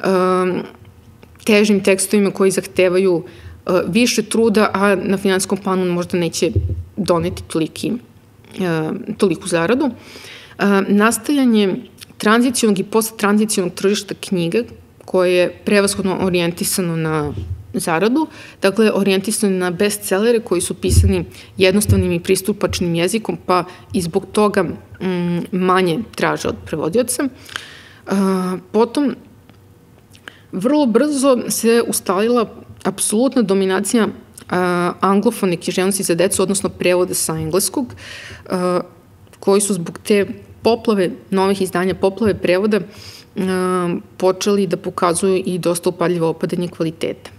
težim tekstovima koji zahtevaju više truda, a na finansijskom planu možda neće doneti toliku zaradu. Nastajanje tranzicionog i posttranzicionog tržišta knjiga, koje je prevashodno orijentisano na zaradu, dakle orijentisano na bestsellere koji su pisani jednostavnim i pristupačnim jezikom, pa i zbog toga manje traže od prevodioca. Potom, vrlo brzo se ustalila apsolutna dominacija anglofone književnosti za decu, odnosno prevoda sa engleskog, koji su zbog te poplave novih izdanja, poplave prevoda, počeli da pokazuju i dosta upadljivo opadanje kvaliteta.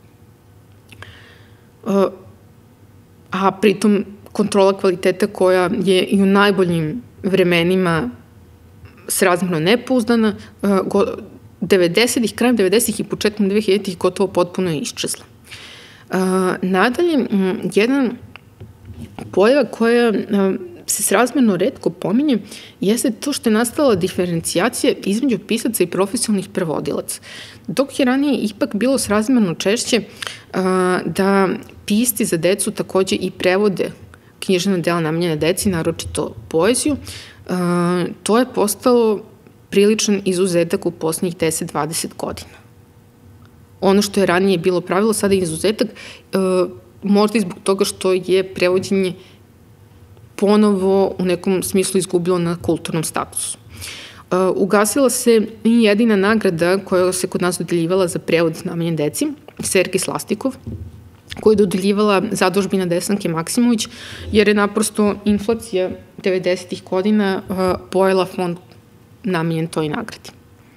A pritom kontrola kvaliteta koja je i u najboljim vremenima srazmerno nepouzdana, 90-ih, krajem 90-ih i početkom 2000-ih gotovo potpuno je iščezla. Nadalje, jedan pojava koja se srazmerno retko pominje jeste to što je nastala diferencijacija između pisaca i profesionalnih prevodilaca. Dok je ranije ipak bilo srazmerno češće da pisci za decu takođe i prevode književna dela namenjena deci, naročito poeziju, to je postalo priličan izuzetak u poslednjih 10-20 godina. Ono što je ranije bilo pravilo, sada je izuzetak, možda i zbog toga što je prevođenje ponovo u nekom smislu izgubilo na kulturnom statusu. Ugasila se i jedina nagrada koja se kod nas dodeljivala za prevod namenjen deci, Sergej Slastikov, koju je dodeljivala zadužbina Desanke Maksimović, jer je naprosto inflacija 90. godina pojela fond namenjen toj nagradi.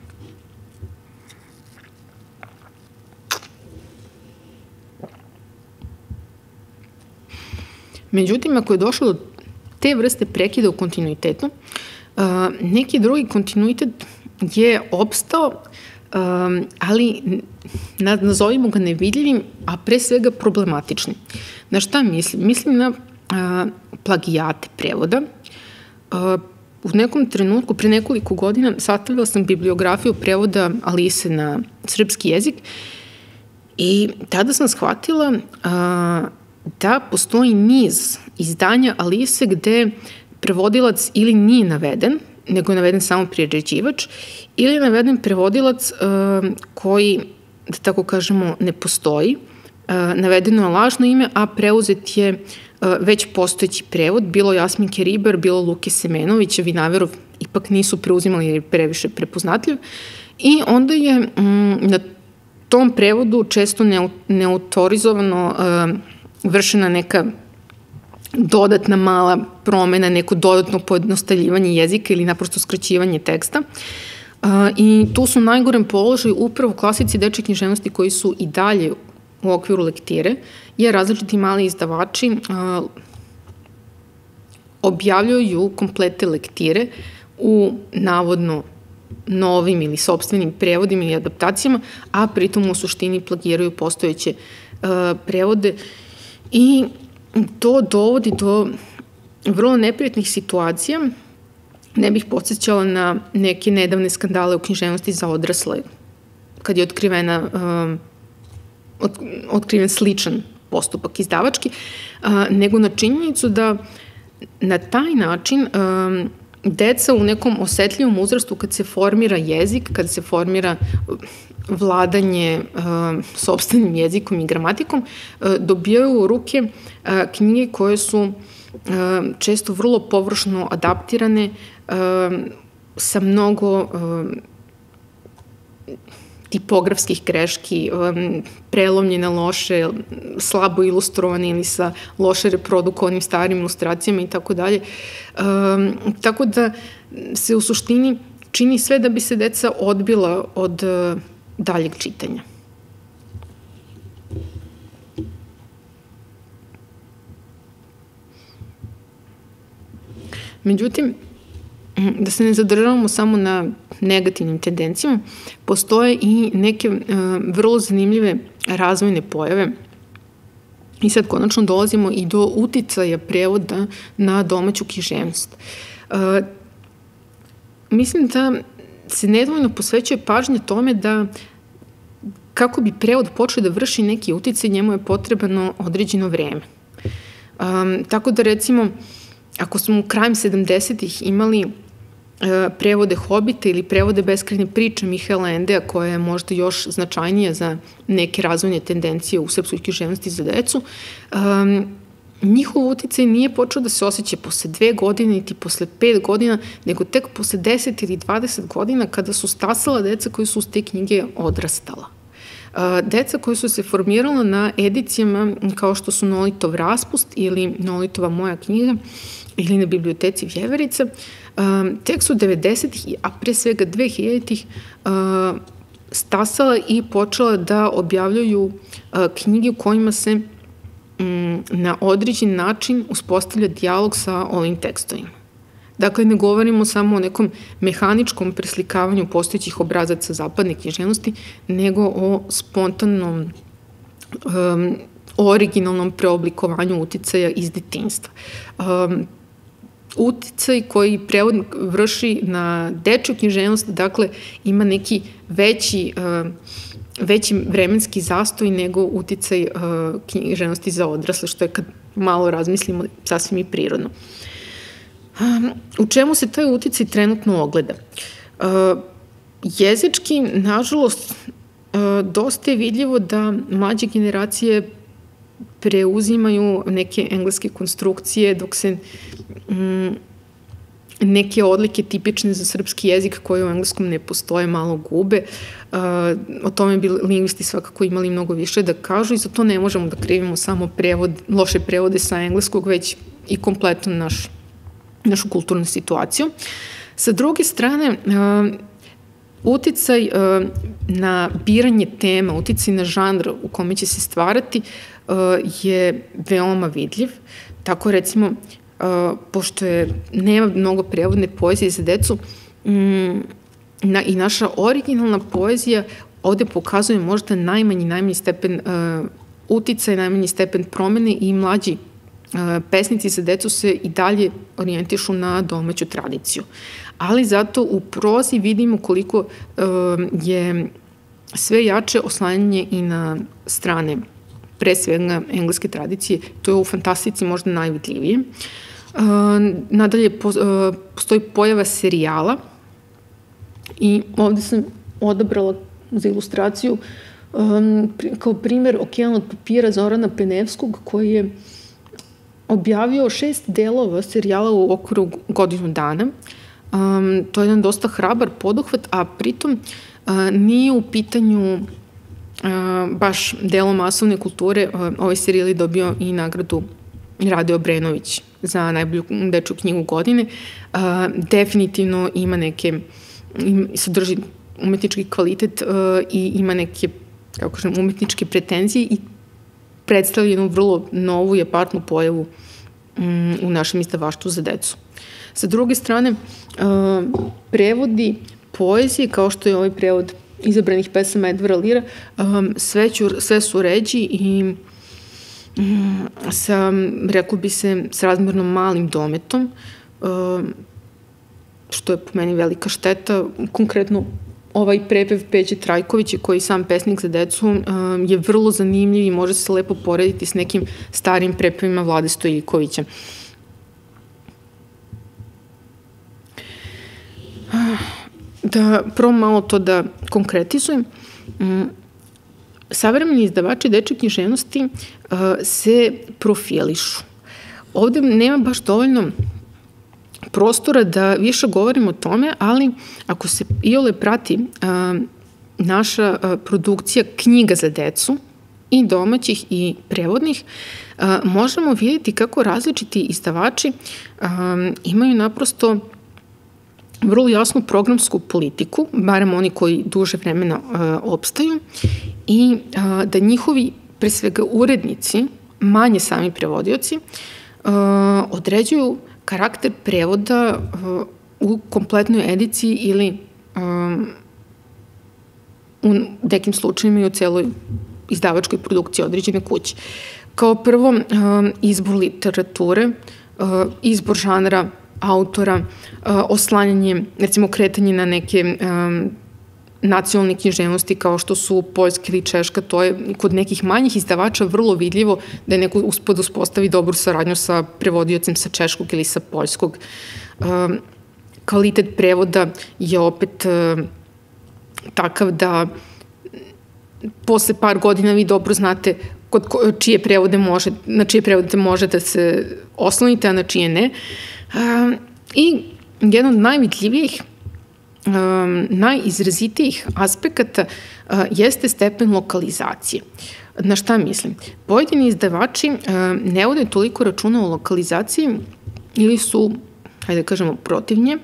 Međutim, ako je došlo do te vrste prekida u kontinuitetu, neki drugi kontinuitet je opstao, ali nazovimo ga nevidljivim, a pre svega problematičnim. Na šta mislim? Mislim na plagijate prevoda. U nekom trenutku, pre nekoliko godina, sastavila sam bibliografiju prevoda Alise na srpski jezik i tada sam shvatila da postoji niz izdanja Alise gde prevodilac ili nije naveden, nego je naveden samo priređivač, ili je naveden prevodilac koji, da tako kažemo, ne postoji, navedeno je lažno ime, a preuzet je već postojeći prevod, bilo Jasminke Ribar, bilo Luke Semenovića, Vinaverov ipak nisu preuzimali jer je previše prepoznatljiv, i onda je na tom prevodu često neautorizovano vršena neka dodatna mala promena, neko dodatno pojednostavljivanje jezika ili naprosto skraćivanje teksta. I tu su u najgorem položaju upravo klasici dečje književnosti koji su i dalje u okviru lektire, jer različiti mali izdavači objavljuju komplete lektire u navodno novim ili sopstvenim prevodima ili adaptacijama, a pritom u suštini plagiraju postojeće prevode i to dovodi do vrlo neprijatnih situacija. Ne bih podsjećala na neke nedavne skandale u književnosti za odrasle, kad je otkriven sličan postupak izdavački, nego na činjenicu da na taj način deca u nekom osetljivom uzrastu kad se formira jezik, kad se formira vladanje sopstvenim jezikom i gramatikom, dobijaju u ruke knjige koje su često vrlo površno adaptirane, sa mnogo tipografskih greški, prelomljene loše, slabo ilustrovane ili sa loše reprodukovanim starim ilustracijama i tako dalje. Tako da se u suštini čini sve da bi se deca odbila od daljeg čitanja. Međutim, da se ne zadržavamo samo na negativnim tendencijama, postoje i neke vrlo zanimljive razvojne pojave. I sad konačno dolazimo i do uticaja prevoda na domaću književnost. Mislim da se nedovoljno posvećuje pažnja tome da kako bi prevod počeo da vrši neki uticaj, njemu je potrebno određeno vreme. Tako da recimo, ako smo krajem 70-ih imali prevode Hobita ili prevode Beskrajne priče Mihaela Endeja, koja je možda još značajnija za neke razvojne tendencije u srpskoj književnosti za decu, njihov uticaj nije počeo da se osjeća posle 2 godine niti posle 5 godina, nego tek posle 10 ili 20 godina kada su stasala deca koji su uz te knjige odrastala. Deca koji su se formirala na edicijama kao što su Nolitov raspust ili Nolitova moja knjiga ili na biblioteci Vjeverica, tek su 90-ih, a pre svega 2000-ih stasala i počela da objavljuju knjige u kojima se na određen način uspostavlja dijalog sa ovim tekstovima. Dakle, ne govorimo samo o nekom mehaničkom preslikavanju postojećih obrazaca zapadne književnosti, nego o spontanom, originalnom preoblikovanju uticaja iz detinjstva. Uticaj koji prevod vrši na dečju književnost, dakle, ima neki veći vremenski zastoj nego uticaj književnosti za odrasle, što je kad malo razmislimo sasvim i prirodno. U čemu se taj uticaj trenutno ogleda? Jezički, nažalost, dosta je vidljivo da mlađe generacije preuzimaju neke engleske konstrukcije, dok se neke odlike tipične za srpski jezik koje u engleskom ne postoje malo gube. O tome bi lingvisti svakako imali mnogo više da kažu i za to ne možemo da krivimo samo loše prevode sa engleskog, već i kompletno našu kulturnu situaciju. Sa druge strane, uticaj na biranje tema, uticaj na žanr u kome će se stvarati je veoma vidljiv. Tako recimo, pošto nema mnogo prevodne poezije za decu, i naša originalna poezija ovde pokazuje možda najmanji stepen uticaj, najmanji stepen promene i mlađi pesnici za decu se i dalje orijentišu na domaću tradiciju. Ali zato u prozi vidimo koliko je sve jače oslanjanje i na strane, pre svega engleske tradicije. To je u fantastici možda najvidljivije. Nadalje, postoji pojava serijala i ovde sam odabrala za ilustraciju kao primer Okean od papira Zorana Penevskog, koji je objavio 6 delova serijala u okviru godinu dana. To je jedan dosta hrabar poduhvat, a pritom nije u pitanju baš delo masovne kulture. Ovaj serijal je dobio i nagradu Rade Obrenović za najbolju dečju knjigu godine. Definitivno ima sadrži umetnički kvalitet i ima neke, kako kažem, umetničke pretenzije i predstavlja jednu vrlo novu i apartnu pojavu u našem izdavaštvu za decu. Sa druge strane, prevodi poezije, kao što je ovaj prevod izabranih pesama Edvara Lira, sve su ređi i reklo bi se, s razmerno malim dometom, što je po meni velika šteta. Konkretno, ovaj prepev Peđe Trajkovića, koji je sam pesnik za decu, je vrlo zanimljiv i može se lepo porediti s nekim starim prepevima Vlade Stojiljkovića. da prvo malo to da konkretizujem. Savremeni izdavači dečje književnosti se profilišu. Ovde nema baš dovoljno prostora da više govorimo o tome, ali ako se iole prati naša produkcija knjiga za decu, i domaćih i prevodnih, možemo vidjeti kako različiti izdavači imaju naprosto vrlo jasnu programsku politiku, barem oni koji duže vremena opstaju, i da njihovi, pre svega, urednici, manje sami prevodioci, određuju karakter prevoda u kompletnoj ediciji ili u nekim slučajima i u celoj izdavačkoj produkciji određene kuće. Kao prvo, izbor literature, izbor žanra, autora, oslanjanje, recimo kretanje na neke nacionalne književnosti kao što su poljska ili češka, to je kod nekih manjih izdavača vrlo vidljivo da je neko uspod uspostavi dobru saradnju sa prevodiocem sa češkog ili sa poljskog. Kvalitet prevoda je opet takav da posle par godina vi dobro znate na čije prevode može da se oslonite, a na čije ne. I jedan od najvidljivijih, najizrazitijih aspekata jeste stepen lokalizacije. Na šta mislim? Pojedini izdavači ne vode toliko računa o lokalizaciji ili su, hajde da kažemo, protiv nje.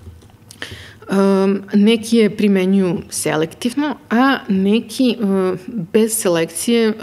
Neki je primenjuju selektivno, a neki bez selekcije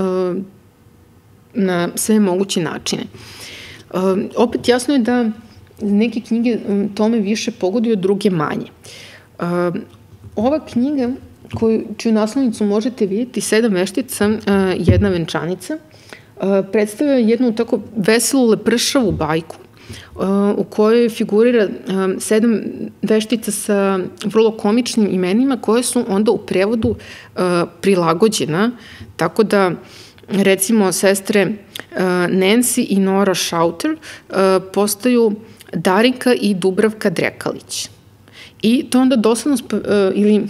na sve moguće načine. Opet jasno je da neke knjige tome više pogoduju, druge manje. Ova knjiga, čiju naslovnicu možete vidjeti, 7 veštica, jedna venčanica, predstavlja jednu tako veselu, lepršavu bajku u kojoj figurira 7 veštica sa vrlo komičnim imenima koje su onda u prevodu prilagođena, tako da recimo sestre Nancy i Nora Schauter postaju Darinka i Dubravka Drekalić. I to onda dosledno, ili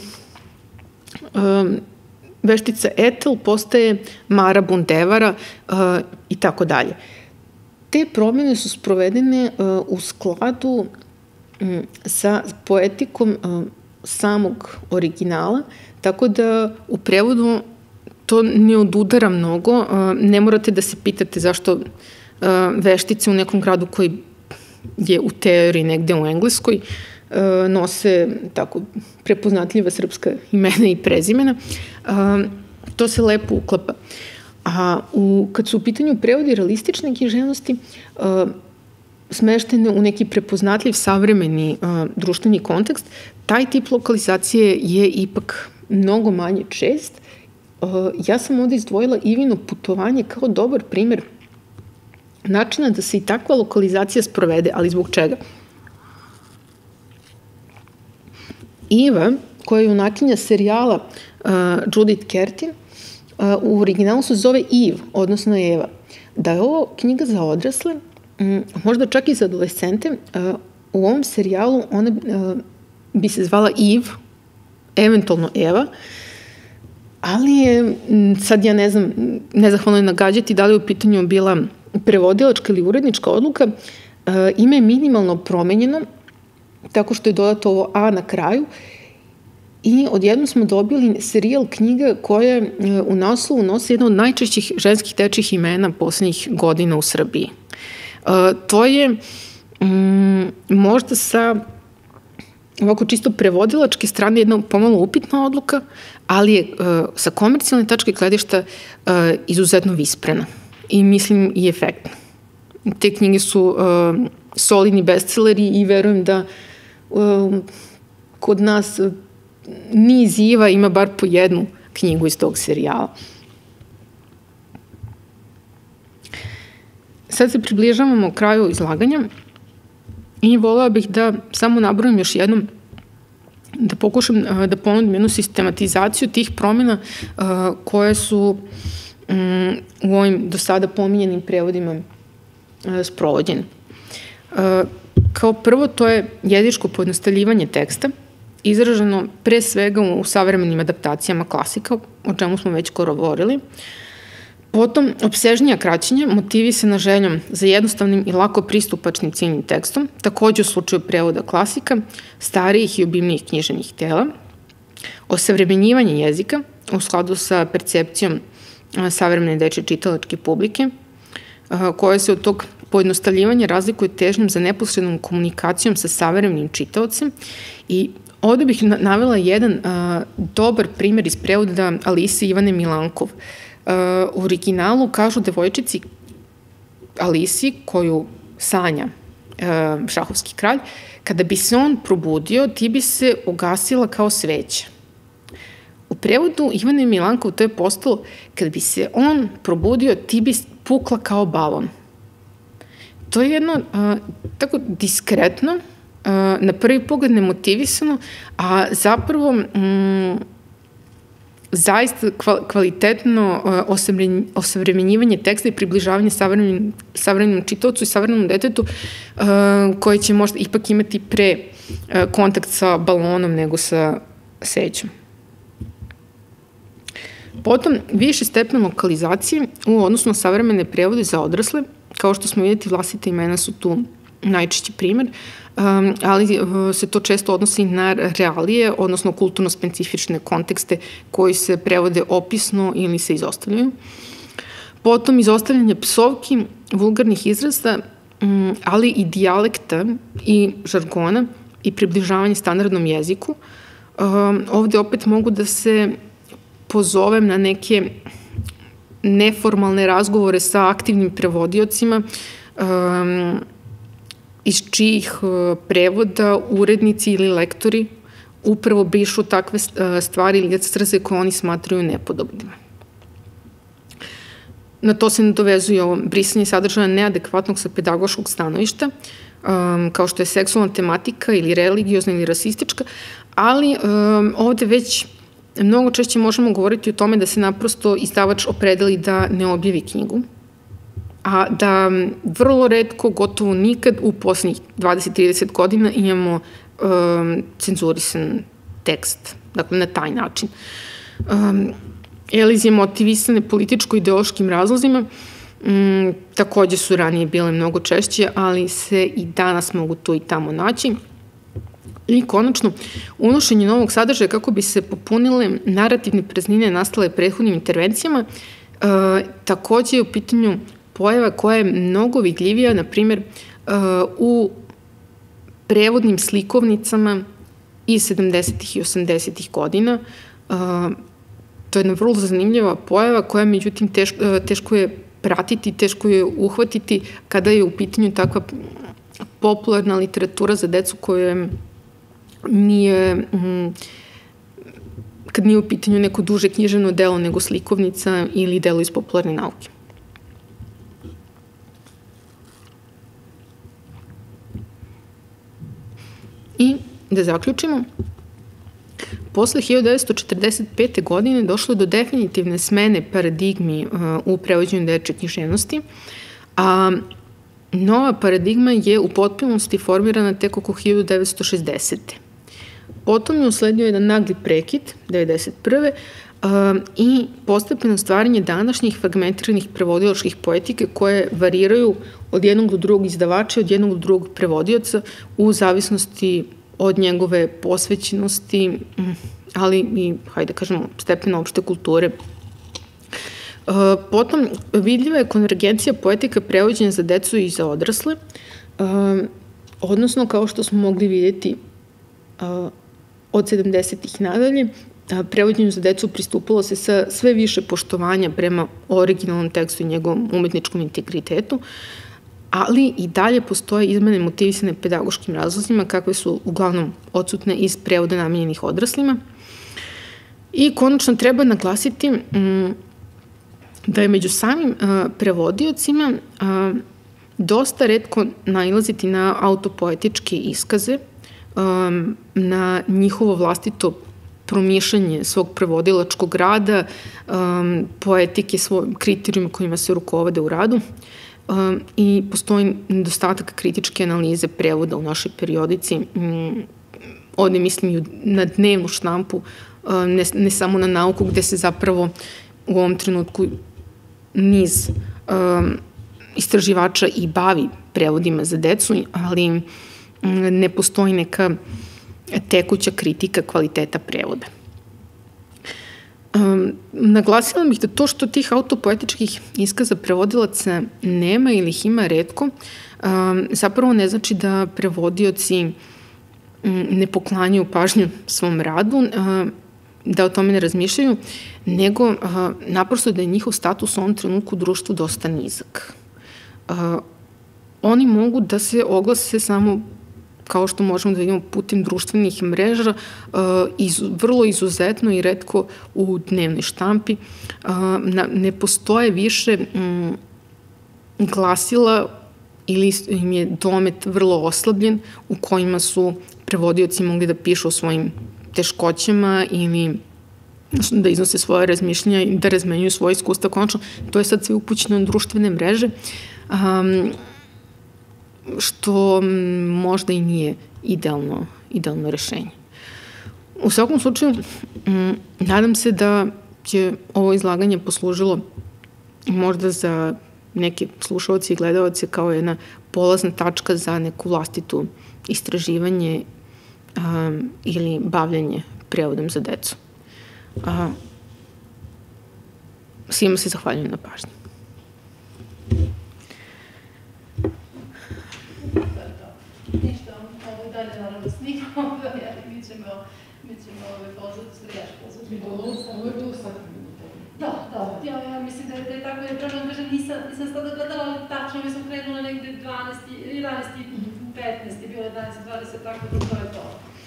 veštica Ethel postaje Mara Bundevara i tako dalje. Te promjene su sprovedene u skladu sa poetikom samog originala, tako da u prevodu to ne odudara mnogo. Ne morate da se pitate zašto veštice u nekom gradu koji je u teoriji negde u Engleskoj nose tako prepoznatljiva srpska imena i prezimena. To se lepo uklapa. A kad su u pitanju prevodi realistične književnosti, smeštene u neki prepoznatljiv savremeni društveni kontekst, taj tip lokalizacije je ipak mnogo manje čest. Ja sam ovde izdvojila Ivino putovanje kao dobar primer načina da se i takva lokalizacija sprovede, ali zbog čega? Iva, koja je junakinja serijala Judith Kertin, u originalu se zove Eve, odnosno Eva. Da je ovo knjiga za odrasle, možda čak i za adolescente, u ovom serijalu ona bi se zvala Eve, eventualno Eva, ali je, sad ja ne znam, nezahvalno je nagađati da li je u pitanju bila prevodilačka ili urednička odluka, ime je minimalno promenjeno, tako što je dodato ovo A na kraju, i odjednom smo dobili serijal knjiga koja u naslovu nosi jedno od najčešćih ženskih dečjih imena poslednjih godina u Srbiji. To je možda sa ovako čisto prevodilačke strane jedna pomalo upitna odluka, ali je sa komercijalne tačke gledišta izuzetno visprena i mislim i efektna. Te knjige su solidni bestselleri i verujem da kod nas niz Iva ima bar po jednu knjigu iz tog serijala. Sad se približavamo kraju izlaganja i volela bih da samo nabrojim još jednom, da pokušam da ponudim jednu sistematizaciju tih promjena koje su u ovim do sada pominjenim prevodima sprovođene. Kao prvo, to je jezičko pojednostavljivanje teksta. izraženo pre svega u savremenim adaptacijama klasika, o čemu smo već govorili. Potom, opsežnija kraćenja motivisana željom za jednostavnim i lako pristupačnim ciljnim tekstom, takođe u slučaju prevoda klasika, starijih i obimnijih književnih tela, osavremenjivanje jezika u skladu sa percepcijom savremene dečje čitalačke publike, koja se od tog pojednostavljivanja razlikuje težnjom za neposrednom komunikacijom sa savremenim čitaocem. I ovde bih navela jedan dobar primer iz prevoda Alise Ivane Milankov. U originalu kažu devojčici Alisi, koju sanja šahovski kralj, kada bi se on probudio, ti bi se ugasila kao sveća. U prevodu Ivane Milankov to je postalo, kada bi se on probudio, ti bi pukla kao balon. To je jedno tako diskretno, na prvi pogled nemotivisano, a zapravo zaista kvalitetno osavremenjivanje teksta i približavanje savremenom čitaocu i savremenom detetu koji će možda ipak imati pre kontakt sa balonom nego sa sećom. Potom, više stepen lokalizacije u odnosu na savremene prevode za odrasle, kao što smo vidjeti, vlastite imena su tu najčešći primer, ali se to često odnosi na realije, odnosno kulturno-specifične kontekste koji se prevode opisno ili se izostavljaju. Potom, izostavljanje psovki, vulgarnih izraza, ali i dijalekta i žargona i približavanje standardnom jeziku. Ovde opet mogu da se pozovem na neke neformalne razgovore sa aktivnim prevodiocima, iz čijih prevoda urednici ili lektori upravo brišu takve stvari ili izraze koje oni smatraju nepodobnima. Na to se nadovezuje ovo brisanje sadržaja neadekvatnog sa pedagoškog stanovišta, kao što je seksualna tematika ili religiozna ili rasistička, ali ovde već mnogo češće možemo govoriti o tome da se naprosto izdavač opredeli da ne objavi knjigu, a da vrlo retko, gotovo nikad u poslednjih 20-30 godina imamo cenzurisan tekst, dakle na taj način. Elizije motivisane političko-ideološkim razlozima takođe su ranije bile mnogo češće, ali se i danas mogu tu i tamo naći. I konačno, unošenje novog sadržaja kako bi se popunile narativne praznine nastale prethodnim intervencijama, takođe je u pitanju pojava koja je mnogo vidljivija, na primjer, u prevodnim slikovnicama iz 70. i 80. godina. To je jedna vrlo zanimljiva pojava koja, međutim, teško je pratiti, teško je uhvatiti kada je u pitanju takva popularna literatura za decu koja nije, kad nije u pitanju neko duže književno delo nego slikovnica ili delo iz popularne nauke. I da zaključimo, posle 1945. godine došlo je do definitivne smene paradigmi u prevođenju dečje književnosti, a nova paradigma je u potpunosti formirana tek oko 1960. Potom je usledio jedan nagli prekid, 1991. I postepeno stvaranje današnjih fragmentiranih prevodilačkih poetike koje variraju od jednog do drugog izdavača, od jednog do drugog prevodioca u zavisnosti od njegove posvećenosti, ali i, hajde kažemo, stepena opšte kulture. Potom, vidljiva je konvergencija poetika prevođenja za decu i za odrasle, odnosno, kao što smo mogli vidjeti od 70-ih nadalje, prevođenju za decu pristupilo se sa sve više poštovanja prema originalnom tekstu i njegovom umetničkom integritetu, ali i dalje postoje izmene motivisane pedagoškim razlozima, kakve su uglavnom odsutne iz prevoda namenjenih odraslima. I konačno treba naglasiti da je među samim prevodiocima dosta retko nailaziti na autopoetičke iskaze, na njihovo vlastito promišljanje svog prevodilačkog rada, poetike, svojim kriterijima kojima se rukovode u radu, i postoji nedostatak kritičke analize prevoda u našoj periodici, ovde mislim i na dnevnu štampu, ne samo na nauku, gde se zapravo u ovom trenutku niz istraživača i bavi prevodima za decu, ali ne postoji neka tekuća kritika kvaliteta prevoda. Naglasila bih da to što tih autopoetičkih iskaza prevodilaca nema ili ih ima retko, zapravo ne znači da prevodioci ne poklanjaju pažnju svom radu, da o tome ne razmišljaju, nego naprosto da je njihov status u ovom trenutku u društvu dosta nizak. Oni mogu da se oglase samo, kao što možemo da vidimo, putem društvenih mreža, vrlo izuzetno i retko u dnevnoj štampi. Ne postoje više glasila ili im je domet vrlo oslabljen u kojima su prevodioci mogli da pišu o svojim teškoćama ili da iznose svoje razmišljenja i da razmenjuju svoje iskustva. Konačno, to je sad sve upućeno na društvene mreže, što možda i nije idealno rešenje. U svakom slučaju, nadam se da će ovo izlaganje poslužilo možda za neke slušalci i gledalce kao jedna polazna tačka za neku vlastitu istraživanje ili bavljanje prevodom za decu. Svima se zahvaljujem na pažnji. Ništa, ovo i dalje naravno snimamo, jer mi ćemo pozvati. Ovo je bilo sad. Da, ja mislim da je tako, jer pravo vam kažem, nisam sada gledala, ali tačno mi sam krenula negde 11. 15. bilo 11.20, tako da to je to.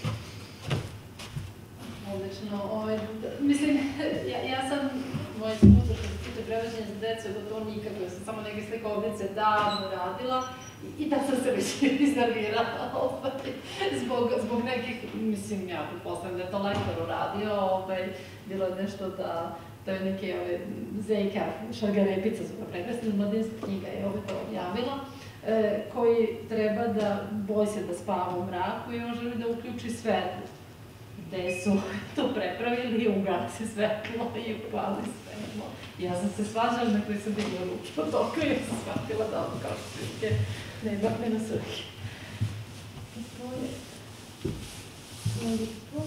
Odlično. Mislim, ja sam, moje iskustvo što se tiče prevođenja za decu je gotovo nikako, ja sam samo neke slikovnice davno radila i da sam se već iznervirala zbog nekih, mislim, ja pretpostavljam da je to lektor uradio, bilo je nešto da to je neke Zejka Šargarepica, zbog prekrasna mladinska knjiga je to objavila, koji treba da boji se da spava u mraku i on želi da uključi svetlo. Gde su to prepravili, ugasi svetlo i upali svetlo. Ja sam se svađala na koji sam digla ruke od toga i sam shvatila da ono kao što je nema svrhe. To je lipo.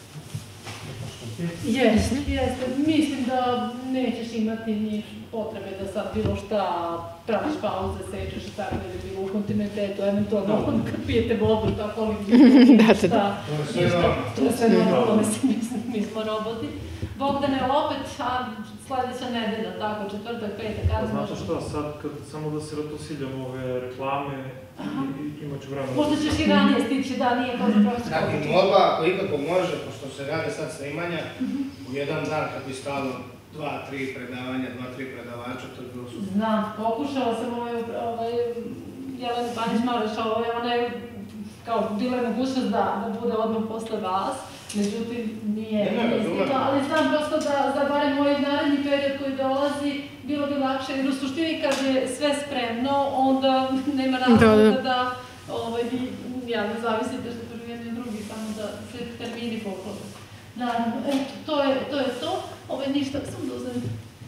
Jeste. Mislim da nećeš imati ni potrebe da sad bilo šta praviš pauze, sečeš i tako da bi bilo u kontinuitetu, eventualno kad pijete vodu, tako ali šta. To je sve normalno, mi smo roboti. Bogdane, opet sledeća nedelja, tako, četvrtak, petak, kada smo... Znate šta, sad kad samo da se ratosiljam ove reklame, imaću vremena... Možda ćeš i ranije stići, da, nije kao zapravo što... Tako, molba, ako ikako može, pošto se rade sad snimanja, u jedan dan kad bi stalo 2-3 predavanja, 2-3 predavača, to je bilo super. Znam, pokušala sam Jelena Banić-Maroša, ona je kao bila je mogućnost da bude odmah posle vas, međutim nije istina, ali znam prosto da za barem ovaj naredni period koji dolazi bilo bi lakše, jer u suštini kad je sve spremno, onda nema razloga da ne zavisite što prvi jedni od drugi, samo da se termini poklope. Naravno, eto, to je to. Ništa, sam da uzem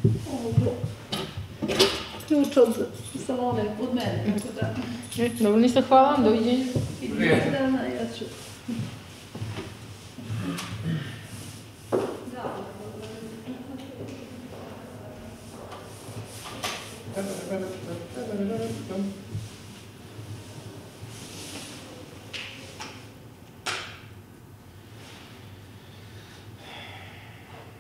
ključ od salona od mene, tako da... Dobro, ništa, hvala vam, doviđenja. Idemo dana, ja ću... Da.